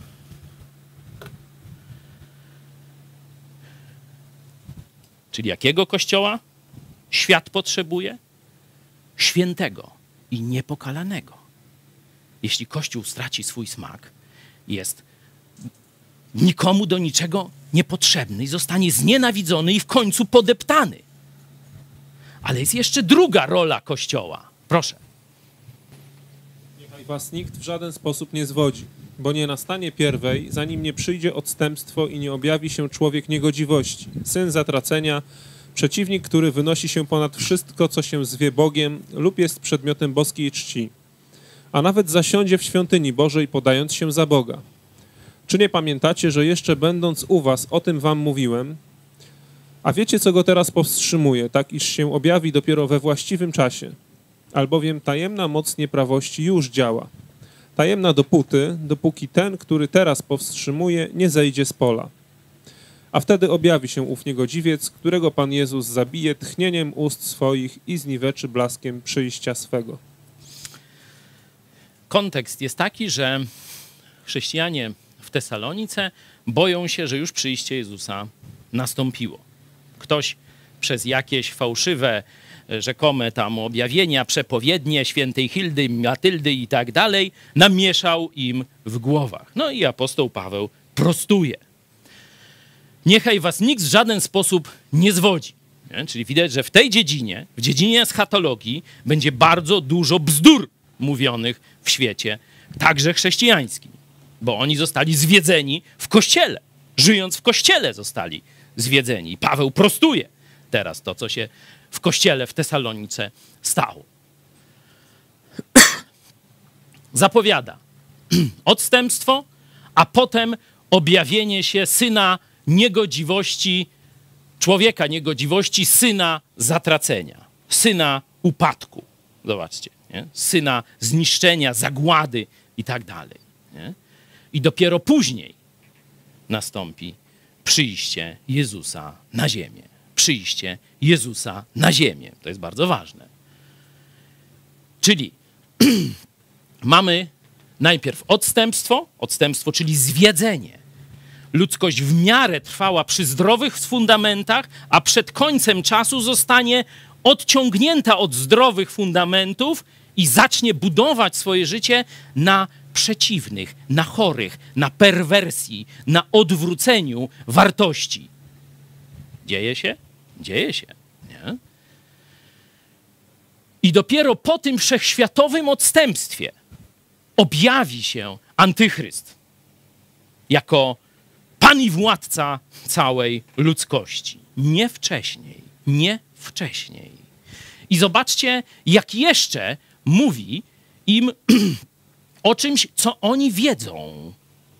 Czyli jakiego Kościoła świat potrzebuje? Świętego i niepokalanego. Jeśli Kościół straci swój smak, jest nikomu do niczego niepotrzebny i zostanie znienawidzony i w końcu podeptany. Ale jest jeszcze druga rola Kościoła. Proszę. Niechaj was nikt w żaden sposób nie zwodzi, bo nie nastanie pierwej, zanim nie przyjdzie odstępstwo i nie objawi się człowiek niegodziwości, syn zatracenia, przeciwnik, który wynosi się ponad wszystko, co się zwie Bogiem lub jest przedmiotem boskiej czci, a nawet zasiądzie w świątyni Bożej, podając się za Boga. Czy nie pamiętacie, że jeszcze będąc u was o tym wam mówiłem? A wiecie, co go teraz powstrzymuje, tak iż się objawi dopiero we właściwym czasie? Albowiem tajemna moc nieprawości już działa. Tajemna dopóty, dopóki ten, który teraz powstrzymuje, nie zejdzie z pola. A wtedy objawi się ów niegodziwiec, którego Pan Jezus zabije tchnieniem ust swoich i zniweczy blaskiem przyjścia swego. Kontekst jest taki, że chrześcijanie w Tesalonice boją się, że już przyjście Jezusa nastąpiło. Ktoś przez jakieś fałszywe, rzekome tam objawienia, przepowiednie świętej Hildy, Matyldy i tak dalej, namieszał im w głowach. No i apostoł Paweł prostuje. Niechaj was nikt w żaden sposób nie zwodzi. Nie? Czyli widać, że w tej dziedzinie, w dziedzinie eschatologii, będzie bardzo dużo bzdur mówionych w świecie, także chrześcijańskim, bo oni zostali zwiedzeni w Kościele. Żyjąc w Kościele zostali zwiedzeni. Paweł prostuje teraz to, co się w Kościele w Tesalonice stało. Zapowiada odstępstwo, a potem objawienie się Syna niegodziwości, człowieka niegodziwości, Syna zatracenia, Syna upadku. Zobaczcie, nie? Syna zniszczenia, zagłady i tak dalej. Nie? I dopiero później nastąpi przyjście Jezusa na ziemię. Przyjście Jezusa na ziemię. To jest bardzo ważne. Czyli mamy najpierw odstępstwo, odstępstwo, czyli zwiedzenie. Ludzkość w miarę trwała przy zdrowych fundamentach, a przed końcem czasu zostanie odciągnięta od zdrowych fundamentów i zacznie budować swoje życie na przeciwnych, na chorych, na perwersji, na odwróceniu wartości. Dzieje się? Dzieje się. Nie? I dopiero po tym wszechświatowym odstępstwie objawi się antychryst jako Pan i władca całej ludzkości. Nie wcześniej. Nie wcześniej. I zobaczcie, jak jeszcze mówi im o czymś, co oni wiedzą.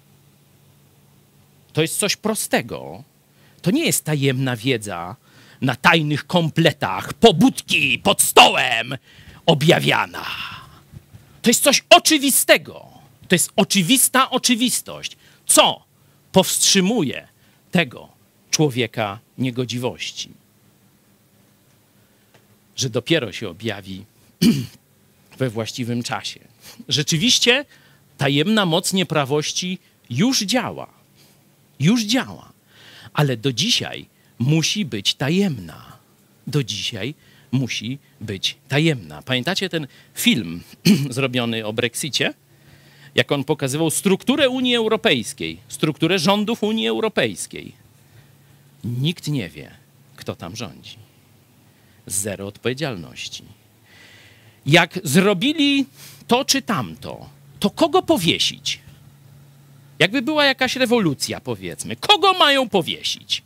To jest coś prostego. To nie jest tajemna wiedza na tajnych kompletach, pobudki pod stołem objawiana. To jest coś oczywistego. To jest oczywista oczywistość. Co powstrzymuje tego człowieka niegodziwości? Że dopiero się objawi we właściwym czasie. Rzeczywiście tajemna moc nieprawości już działa. Już działa. Ale do dzisiaj musi być tajemna. Do dzisiaj musi być tajemna. Pamiętacie ten film zrobiony o Brexicie? Jak on pokazywał strukturę Unii Europejskiej, strukturę rządów Unii Europejskiej. Nikt nie wie, kto tam rządzi. Zero odpowiedzialności. Jak zrobili to czy tamto, to kogo powiesić? Jakby była jakaś rewolucja, powiedzmy. Kogo mają powiesić?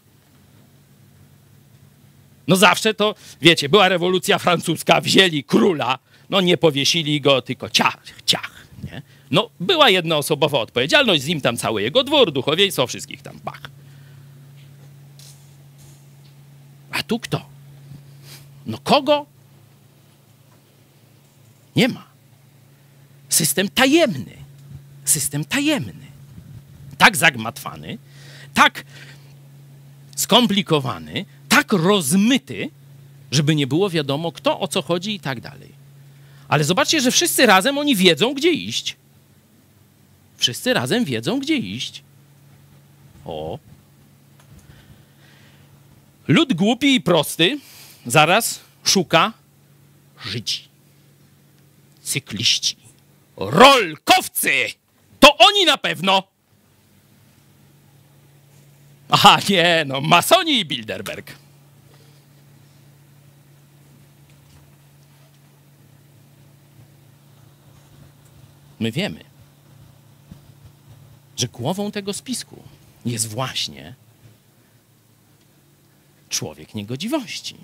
No zawsze to, wiecie, była rewolucja francuska, wzięli króla, no nie powiesili go, tylko ciach, ciach, nie? No była jednoosobowa odpowiedzialność, z nim tam cały jego dwór, duchowieństwo, wszystkich tam, bach. A tu kto? No kogo? Nie ma. System tajemny. System tajemny. Tak zagmatwany, tak skomplikowany, tak rozmyty, żeby nie było wiadomo kto, o co chodzi i tak dalej. Ale zobaczcie, że wszyscy razem oni wiedzą, gdzie iść. Wszyscy razem wiedzą, gdzie iść. O. Lud głupi i prosty zaraz szuka Żydzi, cykliści, rolkowcy. To oni na pewno. Aha, nie, no masoni i Bilderberg. My wiemy, że głową tego spisku jest właśnie człowiek niegodziwości.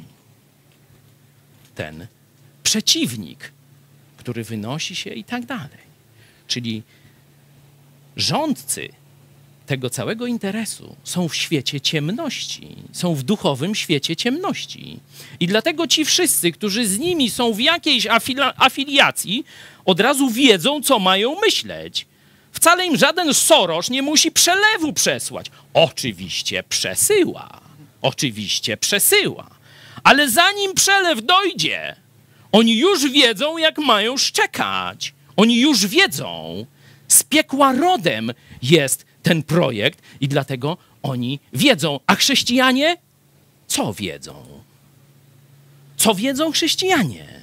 Ten przeciwnik, który wynosi się i tak dalej. Czyli rządcy tego całego interesu są w świecie ciemności, są w duchowym świecie ciemności. I dlatego ci wszyscy, którzy z nimi są w jakiejś afila- afiliacji, od razu wiedzą, co mają myśleć. Wcale im żaden Soros nie musi przelewu przesłać. Oczywiście przesyła. Oczywiście przesyła. Ale zanim przelew dojdzie, oni już wiedzą, jak mają szczekać. Oni już wiedzą. Z piekła rodem jest ten projekt i dlatego oni wiedzą. A chrześcijanie co wiedzą? Co wiedzą chrześcijanie?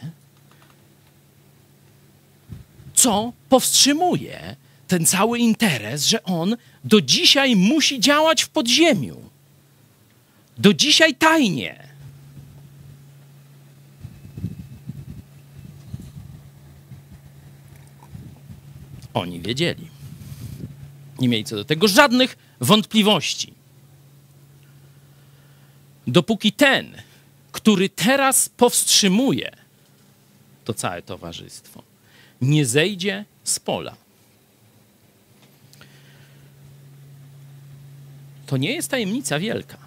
Co powstrzymuje ten cały interes, że on do dzisiaj musi działać w podziemiu? Do dzisiaj tajnie. Oni wiedzieli. Nie mieli co do tego żadnych wątpliwości. Dopóki ten, który teraz powstrzymuje to całe towarzystwo, nie zejdzie z pola. To nie jest tajemnica wielka.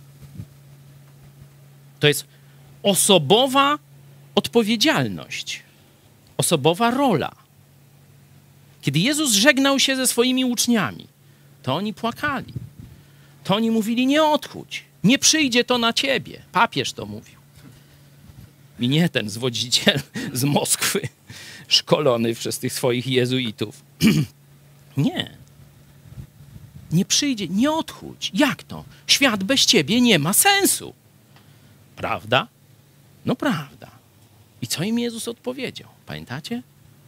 To jest osobowa odpowiedzialność, osobowa rola. Kiedy Jezus żegnał się ze swoimi uczniami, to oni płakali. To oni mówili, nie odchódź, nie przyjdzie to na ciebie. Papież to mówił. I nie ten zwodziciel z Moskwy, szkolony przez tych swoich jezuitów. Nie. Nie przyjdzie, nie odchódź. Jak to? Świat bez ciebie nie ma sensu. Prawda? No prawda. I co im Jezus odpowiedział? Pamiętacie?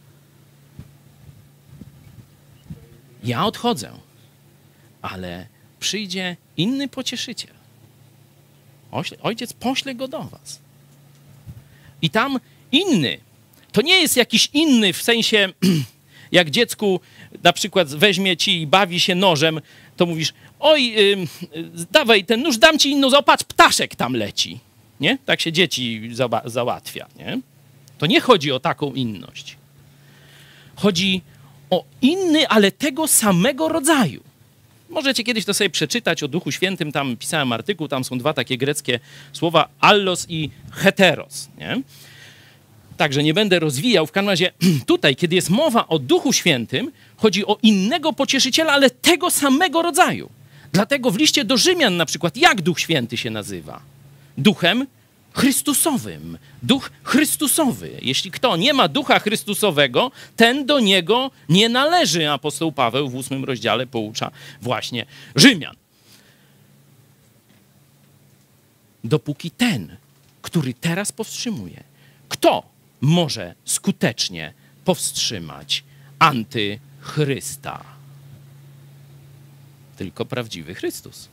Ja odchodzę, ale przyjdzie inny pocieszyciel. Ojciec pośle go do was. I tam inny, to nie jest jakiś inny w sensie, jak dziecku na przykład weźmie ci i bawi się nożem, to mówisz, oj, yy, dawaj ten nóż, dam ci inną, zobacz, ptaszek tam leci. Nie? Tak się dzieci za- załatwia. Nie? To nie chodzi o taką inność. Chodzi o inny, ale tego samego rodzaju. Możecie kiedyś to sobie przeczytać o Duchu Świętym, tam pisałem artykuł, tam są dwa takie greckie słowa, allos i heteros. Nie? Także nie będę rozwijał. W każdym razie tutaj, kiedy jest mowa o Duchu Świętym, chodzi o innego pocieszyciela, ale tego samego rodzaju. Dlatego w liście do Rzymian na przykład, jak Duch Święty się nazywa? Duchem Chrystusowym. Duch Chrystusowy. Jeśli kto nie ma Ducha Chrystusowego, ten do niego nie należy. Apostoł Paweł w ósmym rozdziale poucza właśnie Rzymian. Dopóki ten, który teraz powstrzymuje, kto może skutecznie powstrzymać antychrysta? Tylko prawdziwy Chrystus.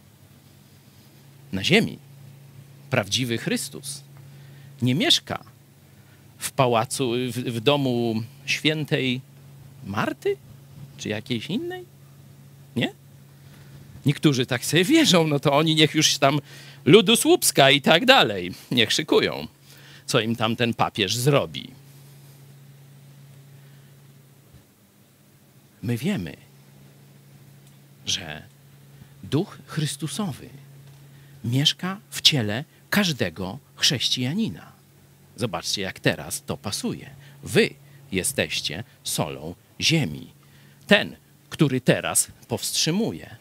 Na ziemi prawdziwy Chrystus nie mieszka w pałacu, w, w domu świętej Marty? Czy jakiejś innej? Nie? Niektórzy tak sobie wierzą, no to oni niech już tam ludu słupska i tak dalej. Niech szykują, co im tam ten papież zrobi. My wiemy, że Duch Chrystusowy mieszka w ciele każdego chrześcijanina. Zobaczcie, jak teraz to pasuje. Wy jesteście solą ziemi. Ten, który teraz powstrzymuje.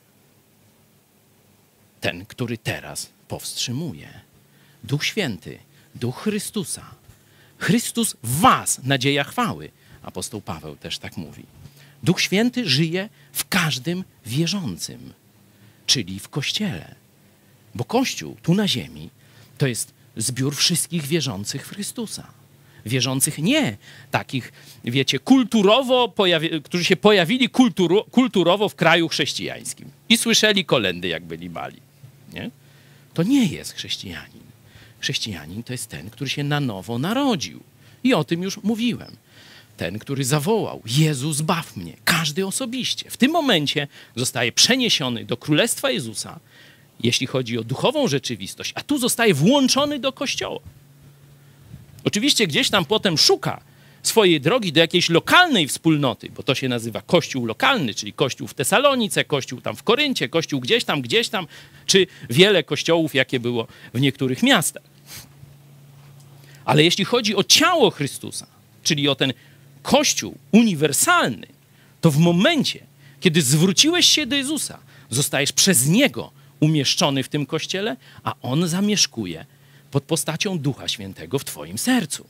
Ten, który teraz powstrzymuje. Duch Święty, Duch Chrystusa. Chrystus w was, nadzieja chwały. Apostoł Paweł też tak mówi. Duch Święty żyje w każdym wierzącym, czyli w Kościele. Bo Kościół tu na ziemi to jest zbiór wszystkich wierzących w Chrystusa. Wierzących nie takich, wiecie, kulturowo, pojawi- którzy się pojawili kulturo- kulturowo w kraju chrześcijańskim i słyszeli kolędy, jak byli mali. Nie? To nie jest chrześcijanin. Chrześcijanin to jest ten, który się na nowo narodził. I o tym już mówiłem. Ten, który zawołał, Jezu, zbaw mnie. Każdy osobiście. W tym momencie zostaje przeniesiony do Królestwa Jezusa, jeśli chodzi o duchową rzeczywistość, a tu zostaje włączony do Kościoła. Oczywiście gdzieś tam potem szuka swojej drogi do jakiejś lokalnej wspólnoty, bo to się nazywa kościół lokalny, czyli kościół w Tesalonice, kościół tam w Koryncie, kościół gdzieś tam, gdzieś tam, czy wiele kościołów, jakie było w niektórych miastach. Ale jeśli chodzi o ciało Chrystusa, czyli o ten kościół uniwersalny, to w momencie, kiedy zwróciłeś się do Jezusa, zostajesz przez Niego umieszczony w tym kościele, a On zamieszkuje pod postacią Ducha Świętego w twoim sercu.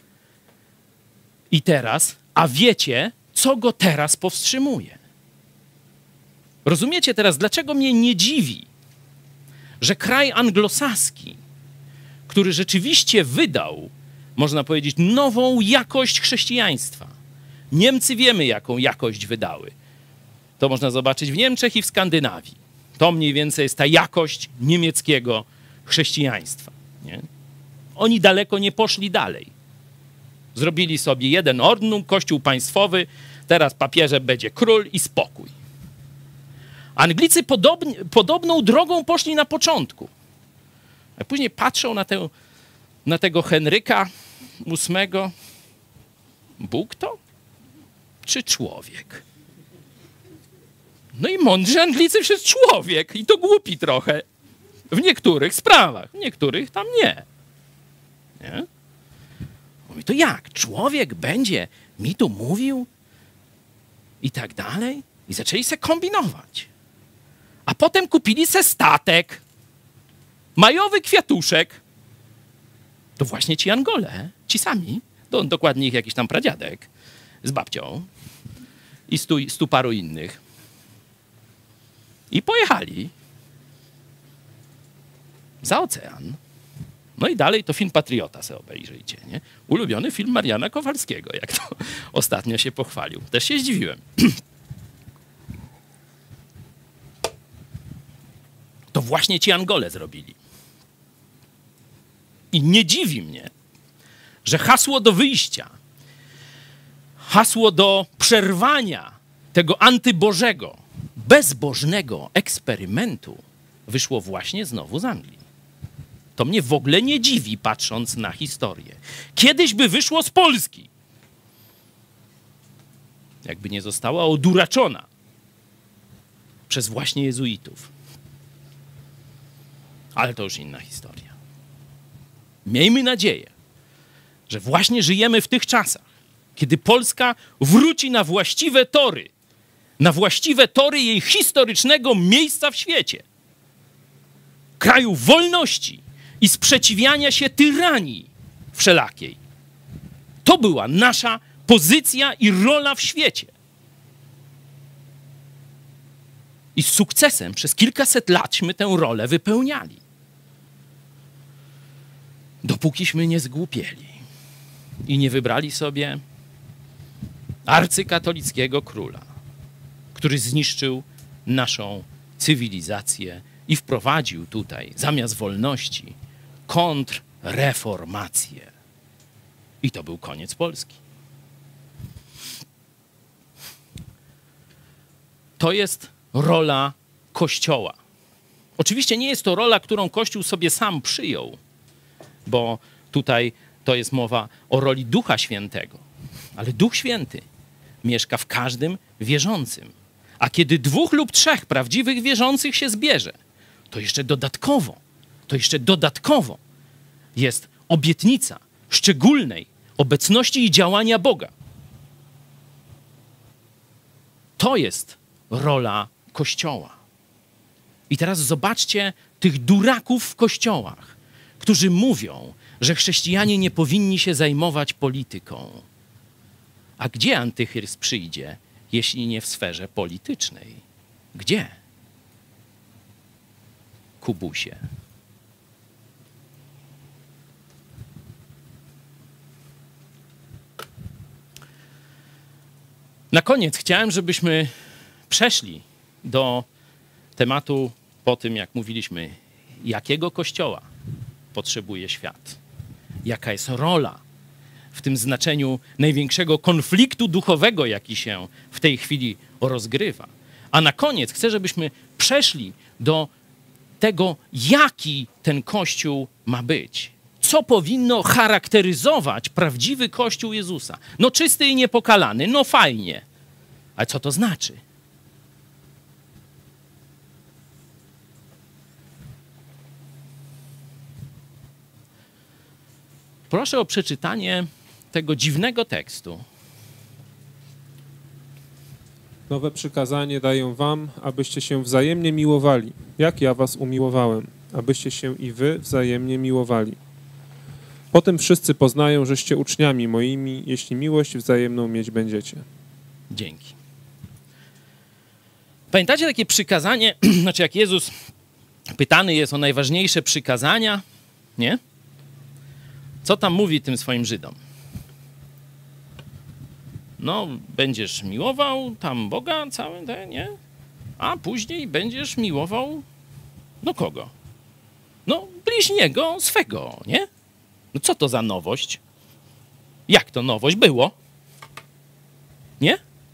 I teraz, a wiecie, co Go teraz powstrzymuje? Rozumiecie teraz, dlaczego mnie nie dziwi, że kraj anglosaski, który rzeczywiście wydał, można powiedzieć, nową jakość chrześcijaństwa. Niemcy wiemy, jaką jakość wydały. To można zobaczyć w Niemczech i w Skandynawii. To mniej więcej jest ta jakość niemieckiego chrześcijaństwa. Nie? Oni daleko nie poszli dalej. Zrobili sobie jeden ordnum, kościół państwowy, teraz papieżem będzie król i spokój. Anglicy podobnie, podobną drogą poszli na początku. A później patrzą na, tę, na tego Henryka ósmego. Bóg to? Czy człowiek? No i mądrzy Anglicy wszyscy człowiek. I to głupi trochę. W niektórych sprawach. W niektórych tam nie. Nie? Mówi, to jak? Człowiek będzie mi tu mówił? I tak dalej? I zaczęli se kombinować. A potem kupili se statek. Majowy kwiatuszek. To właśnie ci Angole, ci sami. To dokładnie ich jakiś tam pradziadek z babcią i stu, stu paru innych. I pojechali za ocean. No i dalej to film Patriota sobie obejrzyjcie, nie? Ulubiony film Mariana Kowalskiego, jak to ostatnio się pochwalił. Też się zdziwiłem. To właśnie ci Angole zrobili. I nie dziwi mnie, że hasło do wyjścia, hasło do przerwania tego antybożego, bezbożnego eksperymentu wyszło właśnie znowu z Anglii. To mnie w ogóle nie dziwi, patrząc na historię. Kiedyś by wyszło z Polski. Jakby nie została oduraczona przez właśnie jezuitów. Ale to już inna historia. Miejmy nadzieję, że właśnie żyjemy w tych czasach, kiedy Polska wróci na właściwe tory, na właściwe tory jej historycznego miejsca w świecie. Kraju wolności i sprzeciwiania się tyranii wszelakiej. To była nasza pozycja i rola w świecie. I z sukcesem przez kilkaset latśmy tę rolę wypełniali. Dopókiśmy nie zgłupieli i nie wybrali sobie arcykatolickiego króla, który zniszczył naszą cywilizację i wprowadził tutaj zamiast wolności kontrreformację. I to był koniec Polski. To jest rola Kościoła. Oczywiście nie jest to rola, którą Kościół sobie sam przyjął, bo tutaj to jest mowa o roli Ducha Świętego. Ale Duch Święty mieszka w każdym wierzącym. A kiedy dwóch lub trzech prawdziwych wierzących się zbierze, to jeszcze dodatkowo, to jeszcze dodatkowo jest obietnica szczególnej obecności i działania Boga. To jest rola Kościoła. I teraz zobaczcie tych duraków w kościołach, którzy mówią, że chrześcijanie nie powinni się zajmować polityką. A gdzie antychryst przyjdzie, jeśli nie w sferze politycznej? Gdzie? Kubusie. Na koniec chciałem, żebyśmy przeszli do tematu po tym, jak mówiliśmy, jakiego kościoła potrzebuje świat. Jaka jest rola w tym znaczeniu największego konfliktu duchowego, jaki się w tej chwili rozgrywa. A na koniec chcę, żebyśmy przeszli do tego, jaki ten Kościół ma być. co powinno charakteryzować prawdziwy Kościół Jezusa. No czysty i niepokalany, no fajnie. Ale co to znaczy? Proszę o przeczytanie tego dziwnego tekstu. Nowe przykazanie daję wam, abyście się wzajemnie miłowali, jak ja was umiłowałem, abyście się i wy wzajemnie miłowali. Potem wszyscy poznają, żeście uczniami moimi, jeśli miłość wzajemną mieć będziecie. Dzięki. Pamiętacie takie przykazanie, znaczy jak Jezus pytany jest o najważniejsze przykazania, nie? Co tam mówi tym swoim Żydom? No, będziesz miłował tam Boga całe te, nie? A później będziesz miłował, no kogo? No, bliźniego swego, nie? No co to za nowość? Jak to nowość było? Nie?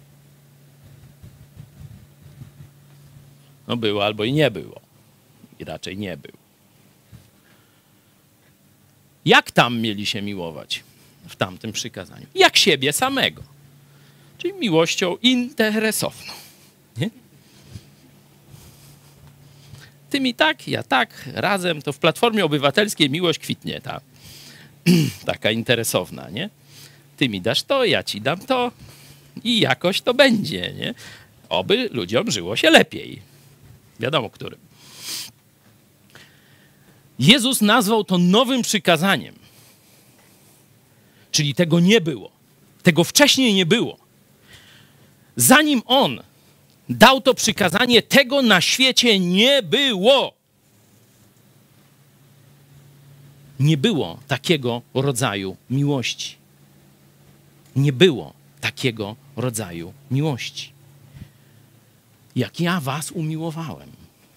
No było albo i nie było. I raczej nie było. Jak tam mieli się miłować w tamtym przykazaniu? Jak siebie samego. Czyli miłością interesowną. Nie? Ty mi tak, ja tak, razem, to w Platformie Obywatelskiej miłość kwitnie, ta taka interesowna, nie? Ty mi dasz to, ja ci dam to i jakoś to będzie, nie? Oby ludziom żyło się lepiej. Wiadomo którym. Jezus nazwał to nowym przykazaniem. Czyli tego nie było. Tego wcześniej nie było. Zanim On dał to przykazanie, tego na świecie nie było. Nie było takiego rodzaju miłości. Nie było takiego rodzaju miłości. Jak ja was umiłowałem.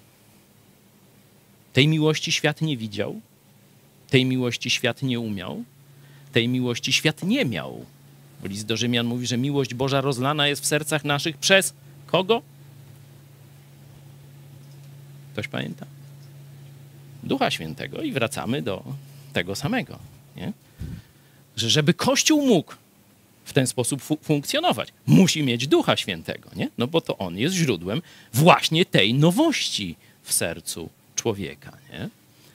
Tej miłości świat nie widział, tej miłości świat nie umiał, tej miłości świat nie miał. List do Rzymian mówi, że miłość Boża rozlana jest w sercach naszych przez kogo? Ktoś pamięta? Ducha Świętego i wracamy do tego samego. Nie? Że żeby Kościół mógł w ten sposób fu- funkcjonować, musi mieć Ducha Świętego, nie? No bo to On jest źródłem właśnie tej nowości w sercu człowieka. Nie?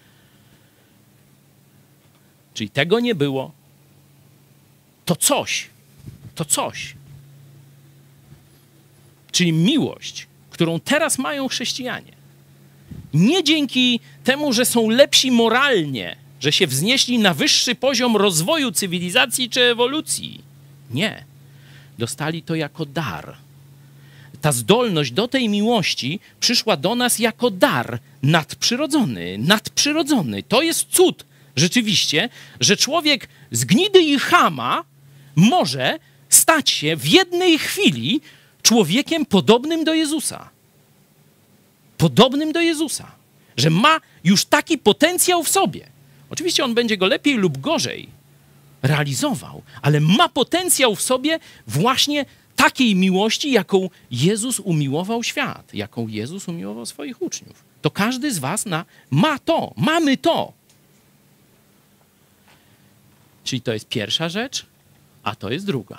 Czyli tego nie było. To coś, to coś. Czyli miłość, którą teraz mają chrześcijanie. Nie dzięki temu, że są lepsi moralnie, że się wznieśli na wyższy poziom rozwoju cywilizacji czy ewolucji. Nie. Dostali to jako dar. Ta zdolność do tej miłości przyszła do nas jako dar nadprzyrodzony, nadprzyrodzony. To jest cud rzeczywiście, że człowiek z gnidy i chama może stać się w jednej chwili człowiekiem podobnym do Jezusa. Podobnym do Jezusa. Że ma już taki potencjał w sobie. Oczywiście on będzie go lepiej lub gorzej realizował, ale ma potencjał w sobie właśnie takiej miłości, jaką Jezus umiłował świat, jaką Jezus umiłował swoich uczniów. To każdy z was na, ma to, mamy to. Czyli to jest pierwsza rzecz, a to jest druga.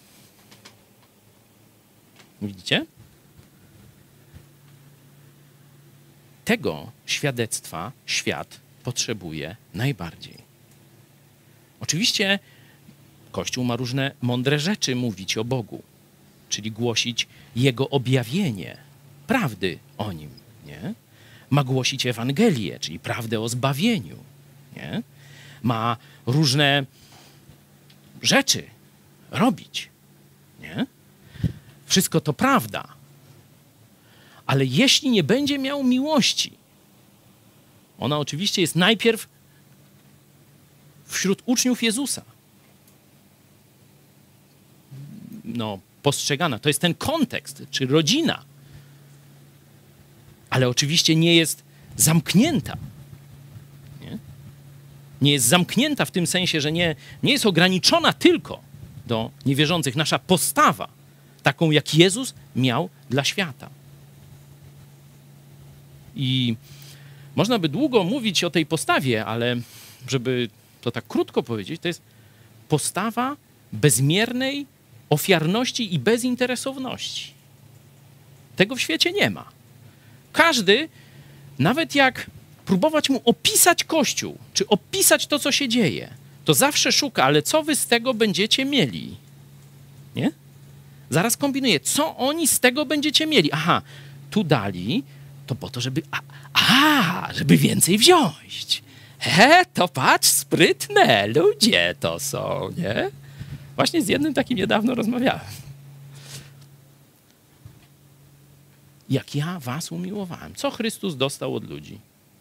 Widzicie? Tego świadectwa świat potrzebuje najbardziej. Oczywiście Kościół ma różne mądre rzeczy mówić o Bogu, czyli głosić Jego objawienie, prawdy o Nim, nie? Ma głosić Ewangelię, czyli prawdę o zbawieniu, nie? Ma różne rzeczy robić, nie? Wszystko to prawda. Ale jeśli nie będzie miał miłości, ona oczywiście jest najpierw wśród uczniów Jezusa. No, postrzegana. To jest ten kontekst, czy rodzina. Ale oczywiście nie jest zamknięta. Nie, nie jest zamknięta w tym sensie, że nie, nie jest ograniczona tylko do niewierzących. Nasza postawa, taką jak Jezus miał dla świata. I można by długo mówić o tej postawie, ale żeby to tak krótko powiedzieć, to jest postawa bezmiernej ofiarności i bezinteresowności. Tego w świecie nie ma. Każdy, nawet jak próbować mu opisać Kościół, czy opisać to, co się dzieje, to zawsze szuka, ale co wy z tego będziecie mieli? Nie? Zaraz kombinuje, co oni z tego będziecie mieli? Aha, tu dali, to po to, żeby... A, a żeby więcej wziąć. He, to patrz, sprytne ludzie to są, nie? Właśnie z jednym takim niedawno rozmawiałem. Jak ja was umiłowałem. Co Chrystus dostał od ludzi?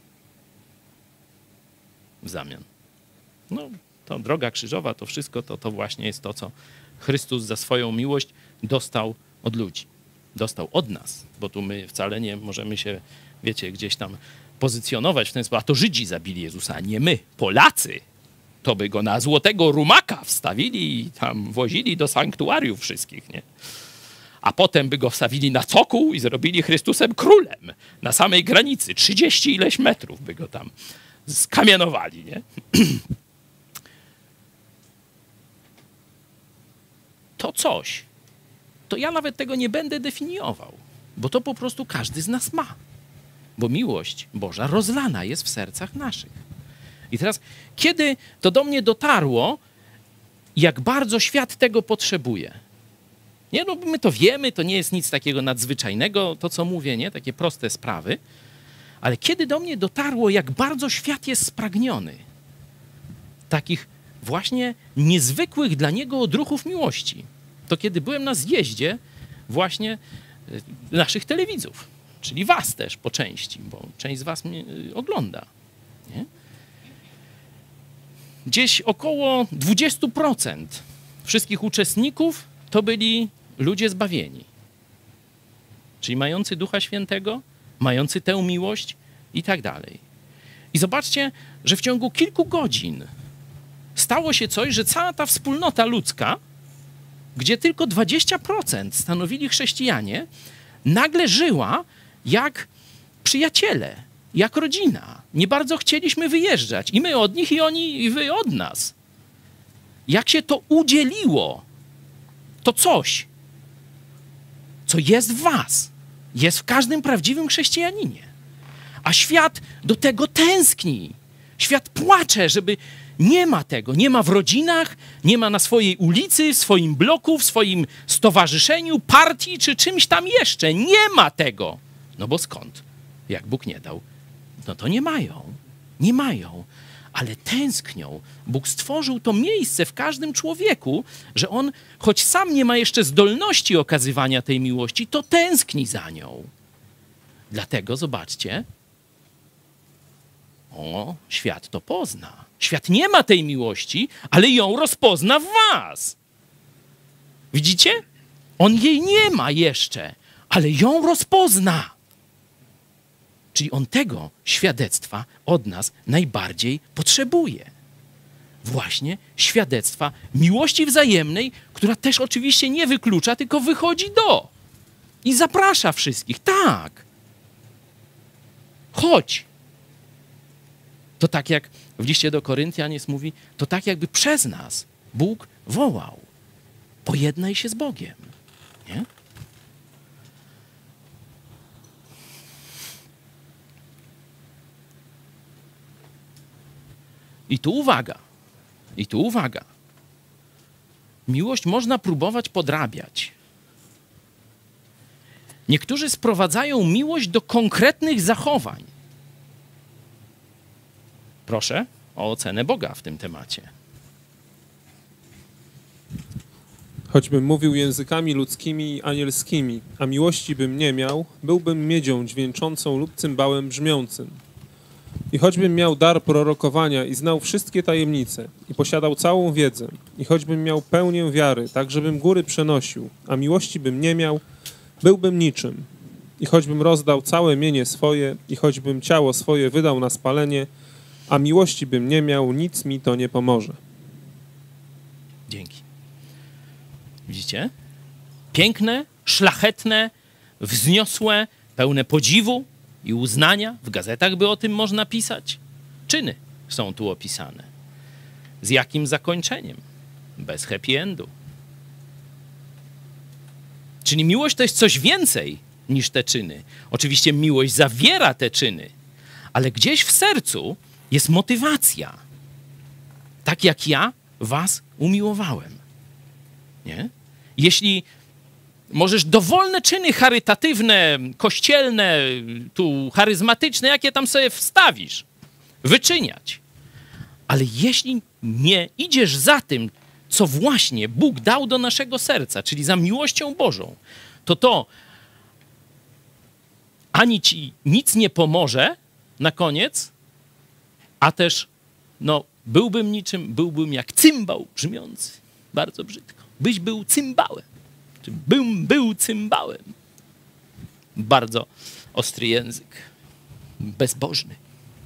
W zamian. No, to droga krzyżowa, to wszystko, to, to właśnie jest to, co Chrystus za swoją miłość dostał od ludzi. Dostał od nas, bo tu my wcale nie możemy się, wiecie, gdzieś tam pozycjonować w ten sposób. A to Żydzi zabili Jezusa, a nie my, Polacy. To by go na złotego rumaka wstawili i tam wozili do sanktuariów wszystkich, nie? A potem by go wstawili na cokół i zrobili Chrystusem królem na samej granicy. Trzydzieści ileś metrów by go tam skamienowali, nie? To coś, to ja nawet tego nie będę definiował, bo to po prostu każdy z nas ma. Bo miłość Boża rozlana jest w sercach naszych. I teraz, kiedy to do mnie dotarło, jak bardzo świat tego potrzebuje. Nie, no my to wiemy, to nie jest nic takiego nadzwyczajnego, to co mówię, nie? Takie proste sprawy. Ale kiedy do mnie dotarło, jak bardzo świat jest spragniony takich właśnie niezwykłych dla niego odruchów miłości, to kiedy byłem na zjeździe właśnie naszych telewidzów, czyli was też po części, bo część z was mnie ogląda. Nie? Gdzieś około dwadzieścia procent wszystkich uczestników to byli ludzie zbawieni. Czyli mający Ducha Świętego, mający tę miłość i tak dalej. I zobaczcie, że w ciągu kilku godzin stało się coś, że cała ta wspólnota ludzka, gdzie tylko dwadzieścia procent stanowili chrześcijanie, nagle żyła jak przyjaciele, jak rodzina. Nie bardzo chcieliśmy wyjeżdżać. I my od nich, i oni, i wy od nas. Jak się to udzieliło, to coś, co jest w was, jest w każdym prawdziwym chrześcijaninie. A świat do tego tęskni. Świat płacze, żeby nie ma tego. Nie ma w rodzinach, nie ma na swojej ulicy, w swoim bloku, w swoim stowarzyszeniu, partii czy czymś tam jeszcze. Nie ma tego. No bo skąd? Jak Bóg nie dał, no to nie mają. Nie mają. Ale tęsknią. Bóg stworzył to miejsce w każdym człowieku, że on, choć sam nie ma jeszcze zdolności okazywania tej miłości, to tęskni za nią. Dlatego, zobaczcie, o, świat to pozna. Świat nie ma tej miłości, ale ją rozpozna w was. Widzicie? On jej nie ma jeszcze, ale ją rozpozna. Czyli on tego świadectwa od nas najbardziej potrzebuje. Właśnie świadectwa miłości wzajemnej, która też oczywiście nie wyklucza, tylko wychodzi do. I zaprasza wszystkich. Tak. Chodź. To tak jak w liście do Koryntian jest mówi, to tak jakby przez nas Bóg wołał. Pojednaj się z Bogiem. Nie? I tu uwaga. I tu uwaga. Miłość można próbować podrabiać. Niektórzy sprowadzają miłość do konkretnych zachowań. Proszę o ocenę Boga w tym temacie. Choćbym mówił językami ludzkimi i anielskimi, a miłości bym nie miał, byłbym miedzią dźwięczącą lub cymbałem brzmiącym. I choćbym miał dar prorokowania i znał wszystkie tajemnice i posiadał całą wiedzę, i choćbym miał pełnię wiary, tak żebym góry przenosił, a miłości bym nie miał, byłbym niczym. I choćbym rozdał całe mienie swoje, i choćbym ciało swoje wydał na spalenie, a miłości bym nie miał, nic mi to nie pomoże. Dzięki. Widzicie? Piękne, szlachetne, wzniosłe, pełne podziwu i uznania. W gazetach by o tym można pisać. Czyny są tu opisane. Z jakim zakończeniem? Bez happy endu. Czyli miłość to jest coś więcej niż te czyny. Oczywiście miłość zawiera te czyny, ale gdzieś w sercu jest motywacja. Tak jak ja was umiłowałem. Nie? Jeśli możesz dowolne czyny charytatywne, kościelne, tu charyzmatyczne, jakie tam sobie wstawisz, wyczyniać. Ale jeśli nie idziesz za tym, co właśnie Bóg dał do naszego serca, czyli za miłością Bożą, to to ani ci nic nie pomoże na koniec, a też no, byłbym niczym, byłbym jak cymbał brzmiący. Bardzo brzydko. Byś był cymbałem. Czy bym był cymbałem. Bardzo ostry język. Bezbożny.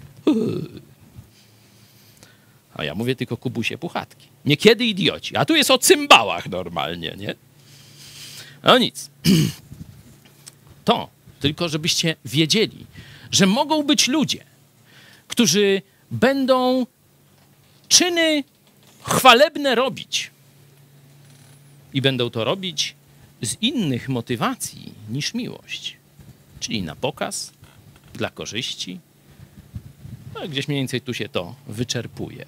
A ja mówię tylko Kubusie Puchatki. Niekiedy idioci. A tu jest o cymbałach normalnie, nie? No nic. To tylko, żebyście wiedzieli, że mogą być ludzie, którzy będą czyny chwalebne robić. I będą to robić z innych motywacji niż miłość. Czyli na pokaz, dla korzyści. No, gdzieś mniej więcej tu się to wyczerpuje.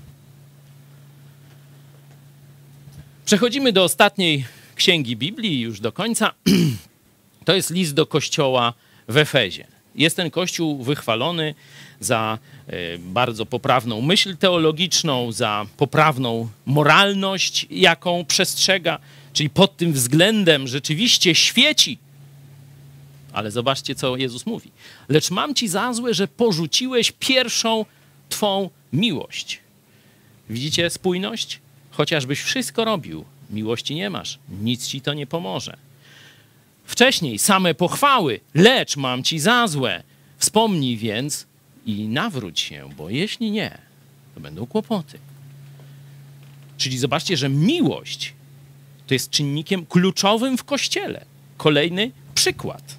Przechodzimy do ostatniej księgi Biblii, już do końca. To jest list do kościoła w Efezie. Jest ten kościół wychwalony za y, bardzo poprawną myśl teologiczną, za poprawną moralność, jaką przestrzega, czyli pod tym względem rzeczywiście świeci. Ale zobaczcie, co Jezus mówi. Lecz mam ci za złe, że porzuciłeś pierwszą twą miłość. Widzicie spójność? Chociażbyś wszystko robił, miłości nie masz, nic ci to nie pomoże. Wcześniej same pochwały, lecz mam ci za złe. Wspomnij więc i nawróć się, bo jeśli nie, to będą kłopoty. Czyli zobaczcie, że miłość to jest czynnikiem kluczowym w Kościele. Kolejny przykład.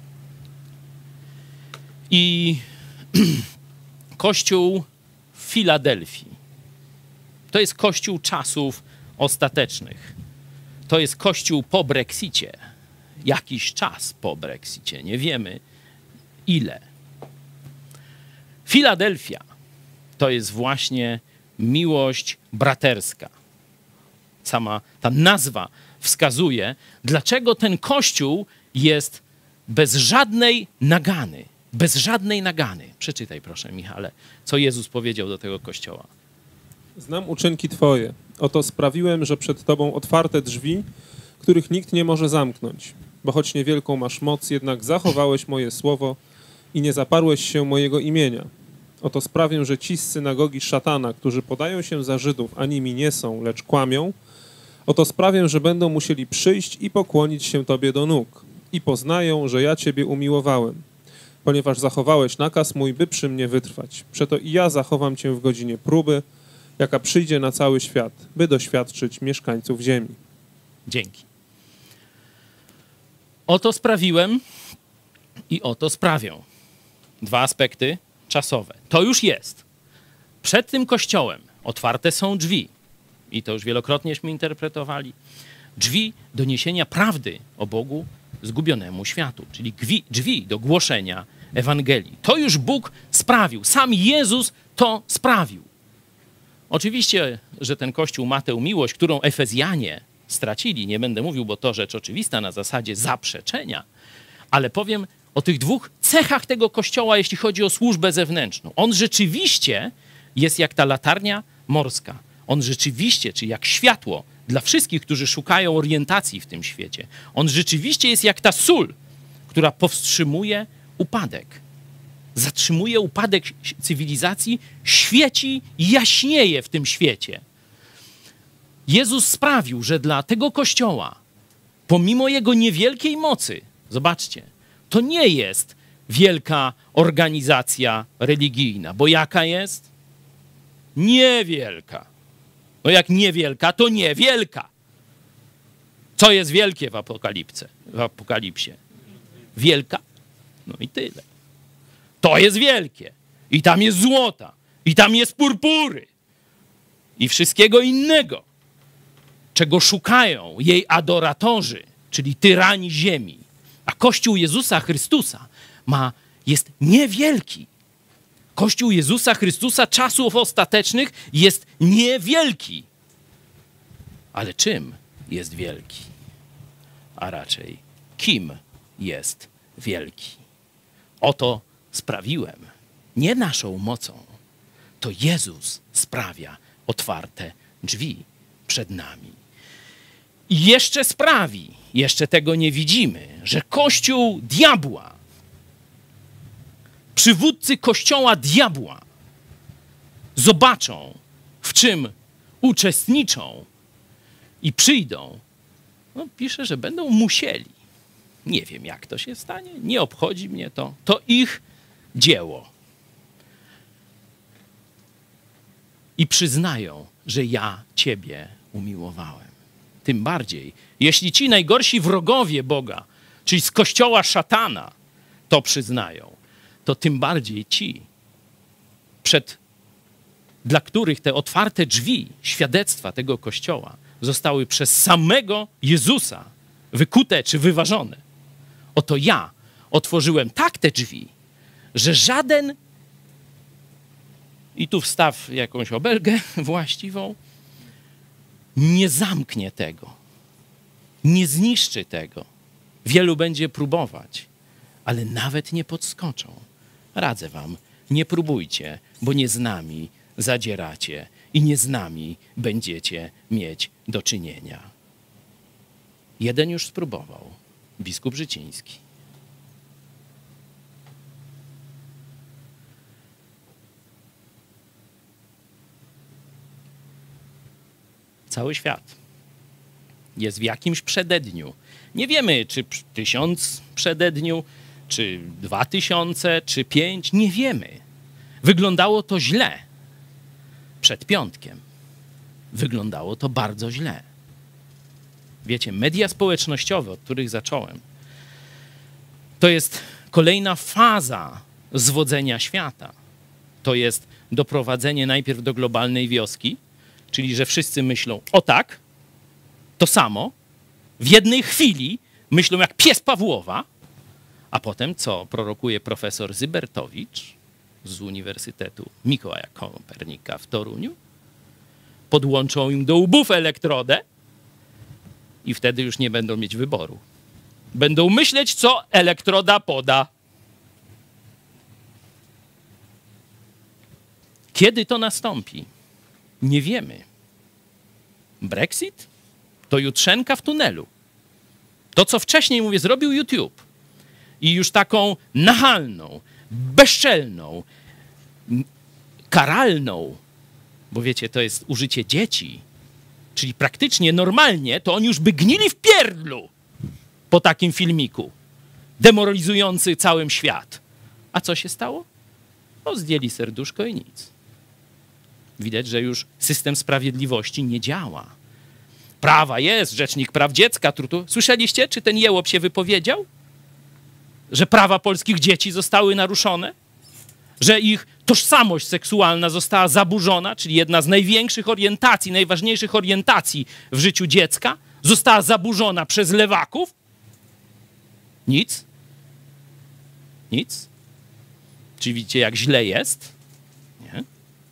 I Kościół w Filadelfii. To jest Kościół czasów ostatecznych. To jest Kościół po Brexicie. Jakiś czas po Brexicie. Nie wiemy ile. Filadelfia to jest właśnie miłość braterska. Sama ta nazwa wskazuje, dlaczego ten Kościół jest bez żadnej nagany. Bez żadnej nagany. Przeczytaj proszę, Michale, co Jezus powiedział do tego Kościoła. Znam uczynki Twoje. Oto sprawiłem, że przed Tobą otwarte drzwi, których nikt nie może zamknąć. Bo choć niewielką masz moc, jednak zachowałeś moje słowo i nie zaparłeś się mojego imienia. Oto sprawię, że ci z synagogi szatana, którzy podają się za Żydów, a nimi nie są, lecz kłamią, oto sprawię, że będą musieli przyjść i pokłonić się Tobie do nóg i poznają, że ja Ciebie umiłowałem, ponieważ zachowałeś nakaz mój, by przy mnie wytrwać. Przeto i ja zachowam Cię w godzinie próby, jaka przyjdzie na cały świat, by doświadczyć mieszkańców ziemi. Dzięki. Oto sprawiłem i oto sprawię. Dwa aspekty czasowe. To już jest. Przed tym Kościołem otwarte są drzwi. I to już wielokrotnieśmy interpretowali. Drzwi do niesienia prawdy o Bogu zgubionemu światu. Czyli drzwi do głoszenia Ewangelii. To już Bóg sprawił. Sam Jezus to sprawił. Oczywiście, że ten Kościół ma tę miłość, którą Efezjanie stracili. Nie będę mówił, bo to rzecz oczywista na zasadzie zaprzeczenia. Ale powiem o tych dwóch cechach tego Kościoła, jeśli chodzi o służbę zewnętrzną. On rzeczywiście jest jak ta latarnia morska. On rzeczywiście, czyli jak światło dla wszystkich, którzy szukają orientacji w tym świecie. On rzeczywiście jest jak ta sól, która powstrzymuje upadek. Zatrzymuje upadek cywilizacji, świeci i jaśnieje w tym świecie. Jezus sprawił, że dla tego Kościoła, pomimo jego niewielkiej mocy, zobaczcie, to nie jest wielka organizacja religijna, bo jaka jest? Niewielka. No jak niewielka, to niewielka. Co jest wielkie w apokalipsie? W apokalipsie? Wielka? No i tyle. To jest wielkie. I tam jest złota. I tam jest purpury. i wszystkiego innego, czego szukają jej adoratorzy, czyli tyrani ziemi. A Kościół Jezusa Chrystusa ma, jest niewielki. Kościół Jezusa Chrystusa czasów ostatecznych jest niewielki. Ale czym jest wielki? A raczej kim jest wielki? Oto sprawiłem, nie naszą mocą, to Jezus sprawia otwarte drzwi przed nami. I jeszcze sprawi, jeszcze tego nie widzimy, że Kościół diabła, przywódcy Kościoła diabła zobaczą, w czym uczestniczą i przyjdą. No, pisze, że będą musieli. Nie wiem, jak to się stanie, nie obchodzi mnie to. To ich dzieło. I przyznają, że ja Ciebie umiłowałem. Tym bardziej, jeśli ci najgorsi wrogowie Boga, czyli z kościoła szatana, to przyznają, to tym bardziej ci, przed, dla których te otwarte drzwi świadectwa tego kościoła zostały przez samego Jezusa wykute czy wyważone. Oto ja otworzyłem tak te drzwi, że żaden, i tu wstaw jakąś obelgę właściwą, nie zamknie tego, nie zniszczy tego. Wielu będzie próbować, ale nawet nie podskoczą. Radzę wam, nie próbujcie, bo nie z nami zadzieracie i nie z nami będziecie mieć do czynienia. Jeden już spróbował, biskup Życiński. Cały świat jest w jakimś przededniu. Nie wiemy, czy tysiąc przededniu, czy dwa tysiące, czy pięć. Nie wiemy. Wyglądało to źle przed piątkiem. Wyglądało to bardzo źle. Wiecie, media społecznościowe, od których zacząłem, to jest kolejna faza zwodzenia świata. To jest doprowadzenie najpierw do globalnej wioski, czyli że wszyscy myślą o tak, to samo, w jednej chwili myślą jak pies Pawłowa, a potem, co prorokuje profesor Zybertowicz z Uniwersytetu Mikołaja Kopernika w Toruniu, podłączą im do łbów elektrodę i wtedy już nie będą mieć wyboru. Będą myśleć, co elektroda poda. Kiedy to nastąpi? Nie wiemy. Brexit? To jutrzenka w tunelu. To, co wcześniej, mówię, zrobił YouTube i już taką nachalną, bezczelną, karalną, bo wiecie, to jest użycie dzieci, czyli praktycznie normalnie, to oni już by gnili w pierdlu po takim filmiku, demoralizujący cały świat. A co się stało? No, zdjęli serduszko i nic. Widać, że już system sprawiedliwości nie działa. Prawa jest, rzecznik praw dziecka. Trutu. Słyszeliście, czy ten jełop się wypowiedział? Że prawa polskich dzieci zostały naruszone? Że ich tożsamość seksualna została zaburzona, czyli jedna z największych orientacji, najważniejszych orientacji w życiu dziecka, została zaburzona przez lewaków? Nic? Nic? Czy widzicie, jak źle jest? Nie?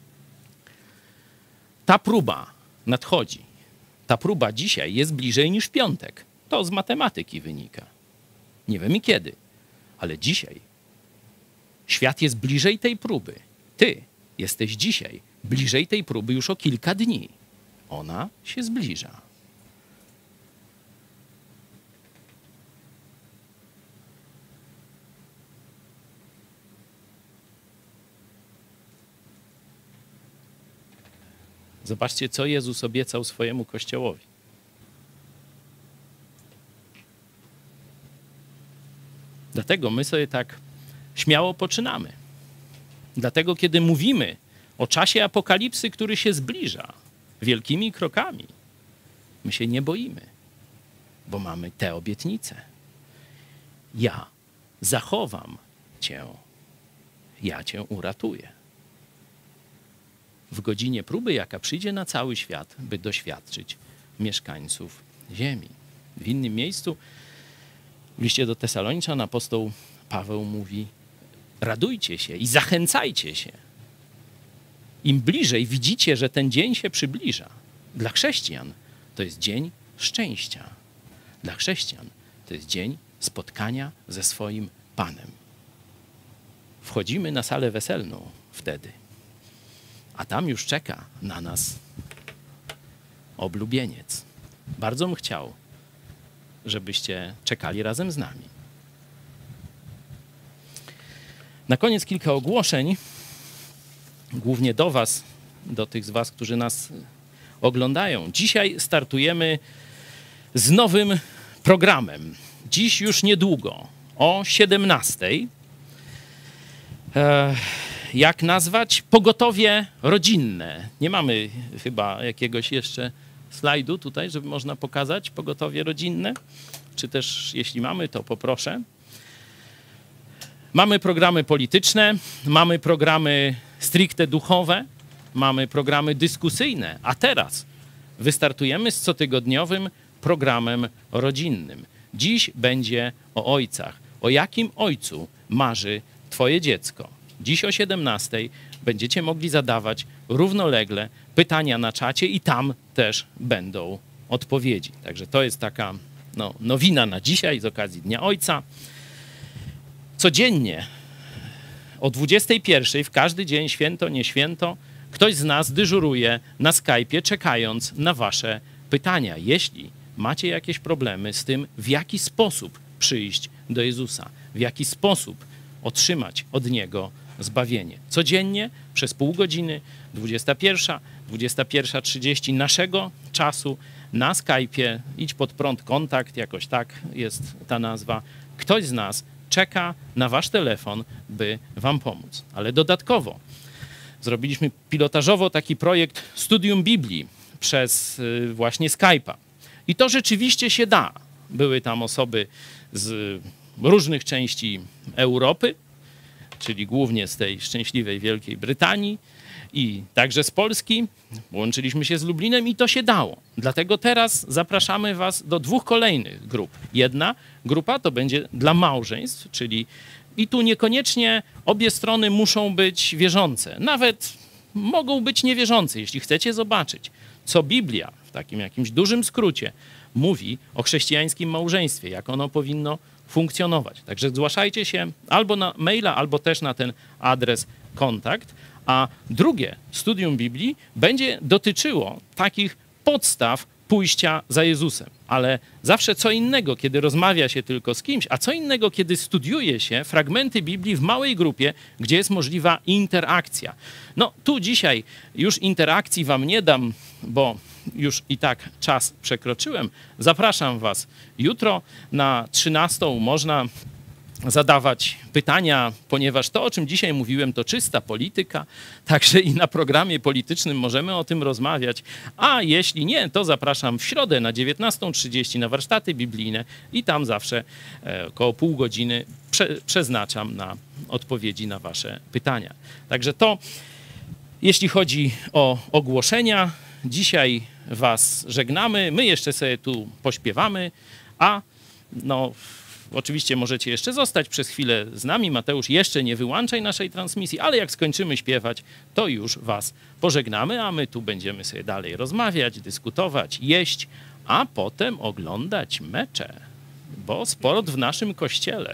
Ta próba nadchodzi. Ta próba dzisiaj jest bliżej niż w piątek. To z matematyki wynika. Nie wiem i kiedy, ale dzisiaj świat jest bliżej tej próby. Ty jesteś dzisiaj bliżej tej próby już o kilka dni. Ona się zbliża. Zobaczcie, co Jezus obiecał swojemu Kościołowi. Dlatego my sobie tak śmiało poczynamy. Dlatego, kiedy mówimy o czasie apokalipsy, który się zbliża wielkimi krokami, my się nie boimy, bo mamy te obietnice. Ja zachowam cię, ja cię uratuję. w godzinie próby, jaka przyjdzie na cały świat, by doświadczyć mieszkańców ziemi. W innym miejscu, w liście do Tesaloniczan, apostoł Paweł mówi: radujcie się i zachęcajcie się. Im bliżej widzicie, że ten dzień się przybliża. Dla chrześcijan to jest dzień szczęścia. Dla chrześcijan to jest dzień spotkania ze swoim Panem. Wchodzimy na salę weselną wtedy, a tam już czeka na nas oblubieniec. Bardzo bym chciał, żebyście czekali razem z nami. Na koniec kilka ogłoszeń, głównie do was, do tych z was, którzy nas oglądają. Dzisiaj startujemy z nowym programem. Dziś już niedługo, o siedemnastej. E, jak nazwać? Pogotowie rodzinne. Nie mamy chyba jakiegoś jeszcze slajdu tutaj, żeby można pokazać pogotowie rodzinne. Czy też jeśli mamy, to poproszę. Mamy programy polityczne, mamy programy stricte duchowe, mamy programy dyskusyjne, a teraz wystartujemy z cotygodniowym programem rodzinnym. Dziś będzie o ojcach. O jakim ojcu marzy twoje dziecko? Dziś o siedemnastej będziecie mogli zadawać równolegle pytania na czacie i tam też będą odpowiedzi. Także to jest taka no, nowina na dzisiaj z okazji Dnia Ojca. Codziennie o dwudziestej pierwszej, w każdy dzień, święto, nie święto, ktoś z nas dyżuruje na Skype'ie, czekając na wasze pytania. Jeśli macie jakieś problemy z tym, w jaki sposób przyjść do Jezusa, w jaki sposób otrzymać od Niego zbawienie. Codziennie przez pół godziny, dwudziesta pierwsza, dwudziesta pierwsza trzydzieści naszego czasu na Skype'ie, idź pod prąd kontakt, jakoś tak jest ta nazwa. Ktoś z nas czeka na wasz telefon, by wam pomóc. Ale dodatkowo zrobiliśmy pilotażowo taki projekt Studium Biblii przez właśnie Skype'a. I to rzeczywiście się da. Były tam osoby z różnych części Europy, czyli głównie z tej szczęśliwej Wielkiej Brytanii i także z Polski. Łączyliśmy się z Lublinem i to się dało. Dlatego teraz zapraszamy was do dwóch kolejnych grup. Jedna grupa to będzie dla małżeństw, czyli i tu niekoniecznie obie strony muszą być wierzące. Nawet mogą być niewierzące, jeśli chcecie zobaczyć, co Biblia w takim jakimś dużym skrócie mówi o chrześcijańskim małżeństwie, jak ono powinno funkcjonować. Także zgłaszajcie się albo na maila, albo też na ten adres kontakt. A drugie studium Biblii będzie dotyczyło takich podstaw pójścia za Jezusem. Ale zawsze co innego, kiedy rozmawia się tylko z kimś, a co innego, kiedy studiuje się fragmenty Biblii w małej grupie, gdzie jest możliwa interakcja. No tu dzisiaj już interakcji wam nie dam, bo już i tak czas przekroczyłem. Zapraszam was jutro na trzynastą. Można zadawać pytania, ponieważ to, o czym dzisiaj mówiłem, to czysta polityka, także i na programie politycznym możemy o tym rozmawiać, a jeśli nie, to zapraszam w środę na dziewiętnastą trzydzieści na warsztaty biblijne i tam zawsze e, około pół godziny prze, przeznaczam na odpowiedzi na wasze pytania. Także to, jeśli chodzi o ogłoszenia, dzisiaj was żegnamy, my jeszcze sobie tu pośpiewamy, a no... Oczywiście możecie jeszcze zostać przez chwilę z nami. Mateusz, jeszcze nie wyłączaj naszej transmisji, ale jak skończymy śpiewać, to już was pożegnamy, a my tu będziemy sobie dalej rozmawiać, dyskutować, jeść, a potem oglądać mecze, bo sport w naszym kościele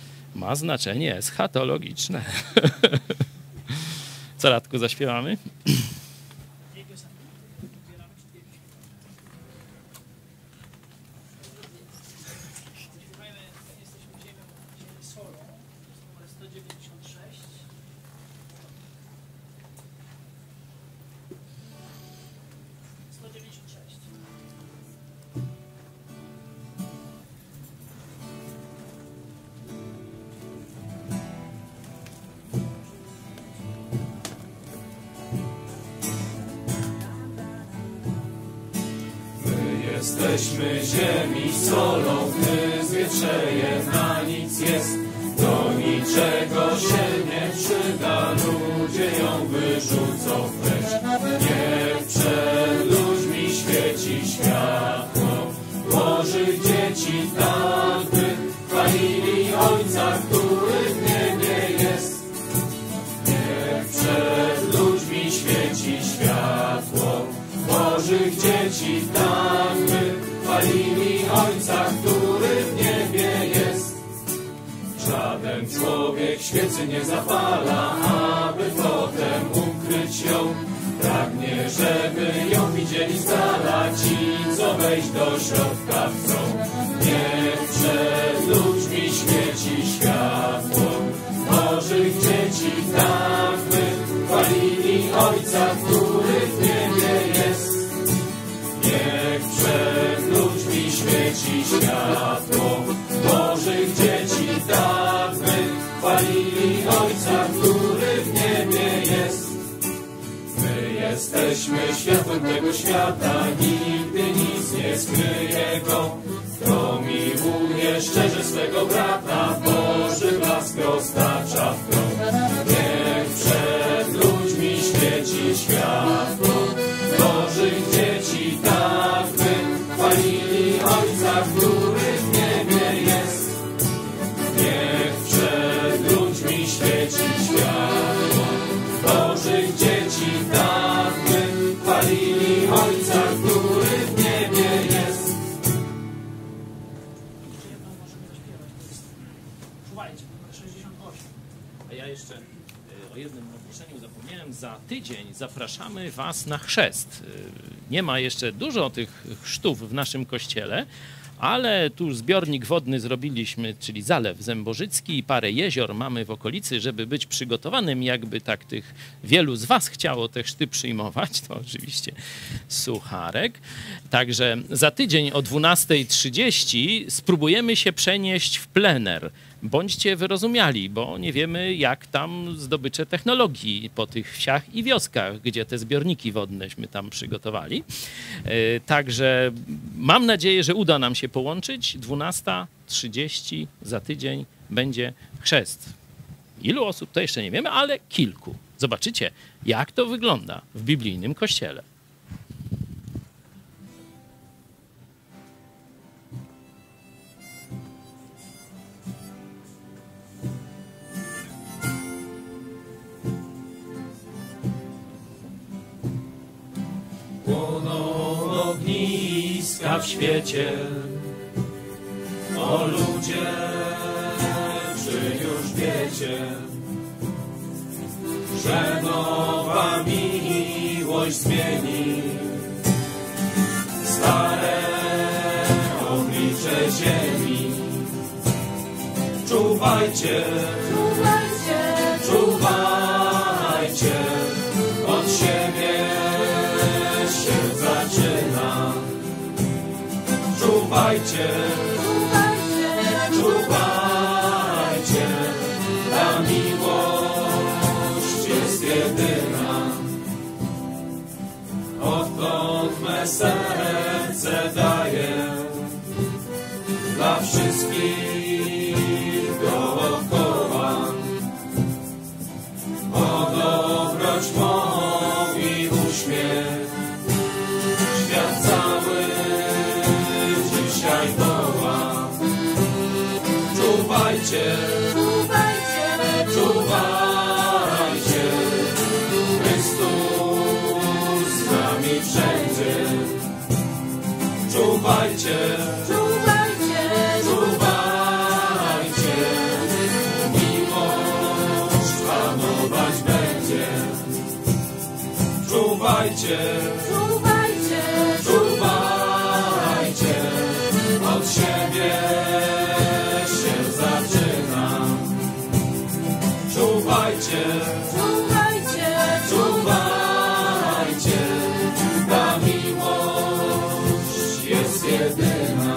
ma znaczenie eschatologiczne. Co, Radku, zaśpiewamy? Jesteśmy ziemi solą, gdy zwietrzeje na nic jest. Do niczego się nie przyda, ludzie ją wyrzucą precz. Bożych dzieci, tak by chwalili Ojca, który w niebie jest. Żaden człowiek świecy nie zapala, aby potem ukryć ją. Pragnie, żeby ją widzieli z dala ci, co wejść do środka chcą. Niech przed ludźmi świeci światło Bożych dzieci, tak by chwalili Ojca, który w niebie jest. Niech przed ludźmi świeci światło Bożych dzieci, tak by chwalili Ojca, który w niebie jest. My jesteśmy światłem tego świata, nigdy nic nie skryje go. Kto miłuje szczerze swego brata, Boży blask roztacza w krąg. Niech przed ludźmi świeci światło Bożych dzieci, tak by chwalili Ojca, który w niebie jest. Niech przed ludźmi świeci światło Bożych dzieci, tak by chwalili Ojca, który w niebie jest. Słuchajcie, sześćdziesiąt osiem. A ja jeszcze o jednym ogłoszeniu zapomniałem. Za tydzień zapraszamy Was na chrzest. Nie ma jeszcze dużo tych chrztów w naszym kościele, ale tu zbiornik wodny zrobiliśmy, czyli Zalew Zębożycki i parę jezior mamy w okolicy, żeby być przygotowanym, jakby tak tych wielu z Was chciało te chrzty przyjmować, to oczywiście sucharek. Także za tydzień o dwunastej trzydzieści spróbujemy się przenieść w plener. Bądźcie wyrozumiali, bo nie wiemy, jak tam zdobycze technologii po tych wsiach i wioskach, gdzie te zbiorniki wodneśmy tam przygotowali. Także mam nadzieję, że uda nam się połączyć. dwunasta trzydzieści za tydzień będzie chrzest. Ilu osób, to jeszcze nie wiemy, ale kilku. Zobaczycie, jak to wygląda w biblijnym kościele. Płoną ogniska w świecie, o ludzie, czy już wiecie, że nowa miłość zmieni stare oblicze ziemi. Czuwajcie, czuwajcie, czuwajcie, od siebie się zaczyna. Czuwajcie, czuwajcie, czuwajcie, ta miłość jest jedyna. Odkąd me serce daję dla wszystkich dookoła, o dobroć mą i uśmiech świat cały dzisiaj woła. Czuwajcie, czuwajcie, czuwajcie, Chrystus z nami wszędzie. Czuwajcie, czuwajcie, czuwajcie, miłość panować będzie. Czuwajcie, czuwajcie, czuwajcie, od siebie się zaczyna. Czuwajcie, czuwajcie, czuwajcie, ta miłość jest jedyna.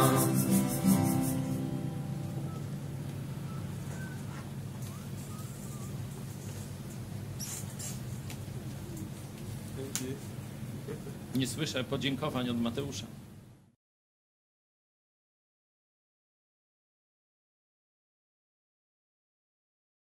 Nie słyszę podziękowań od Mateusza.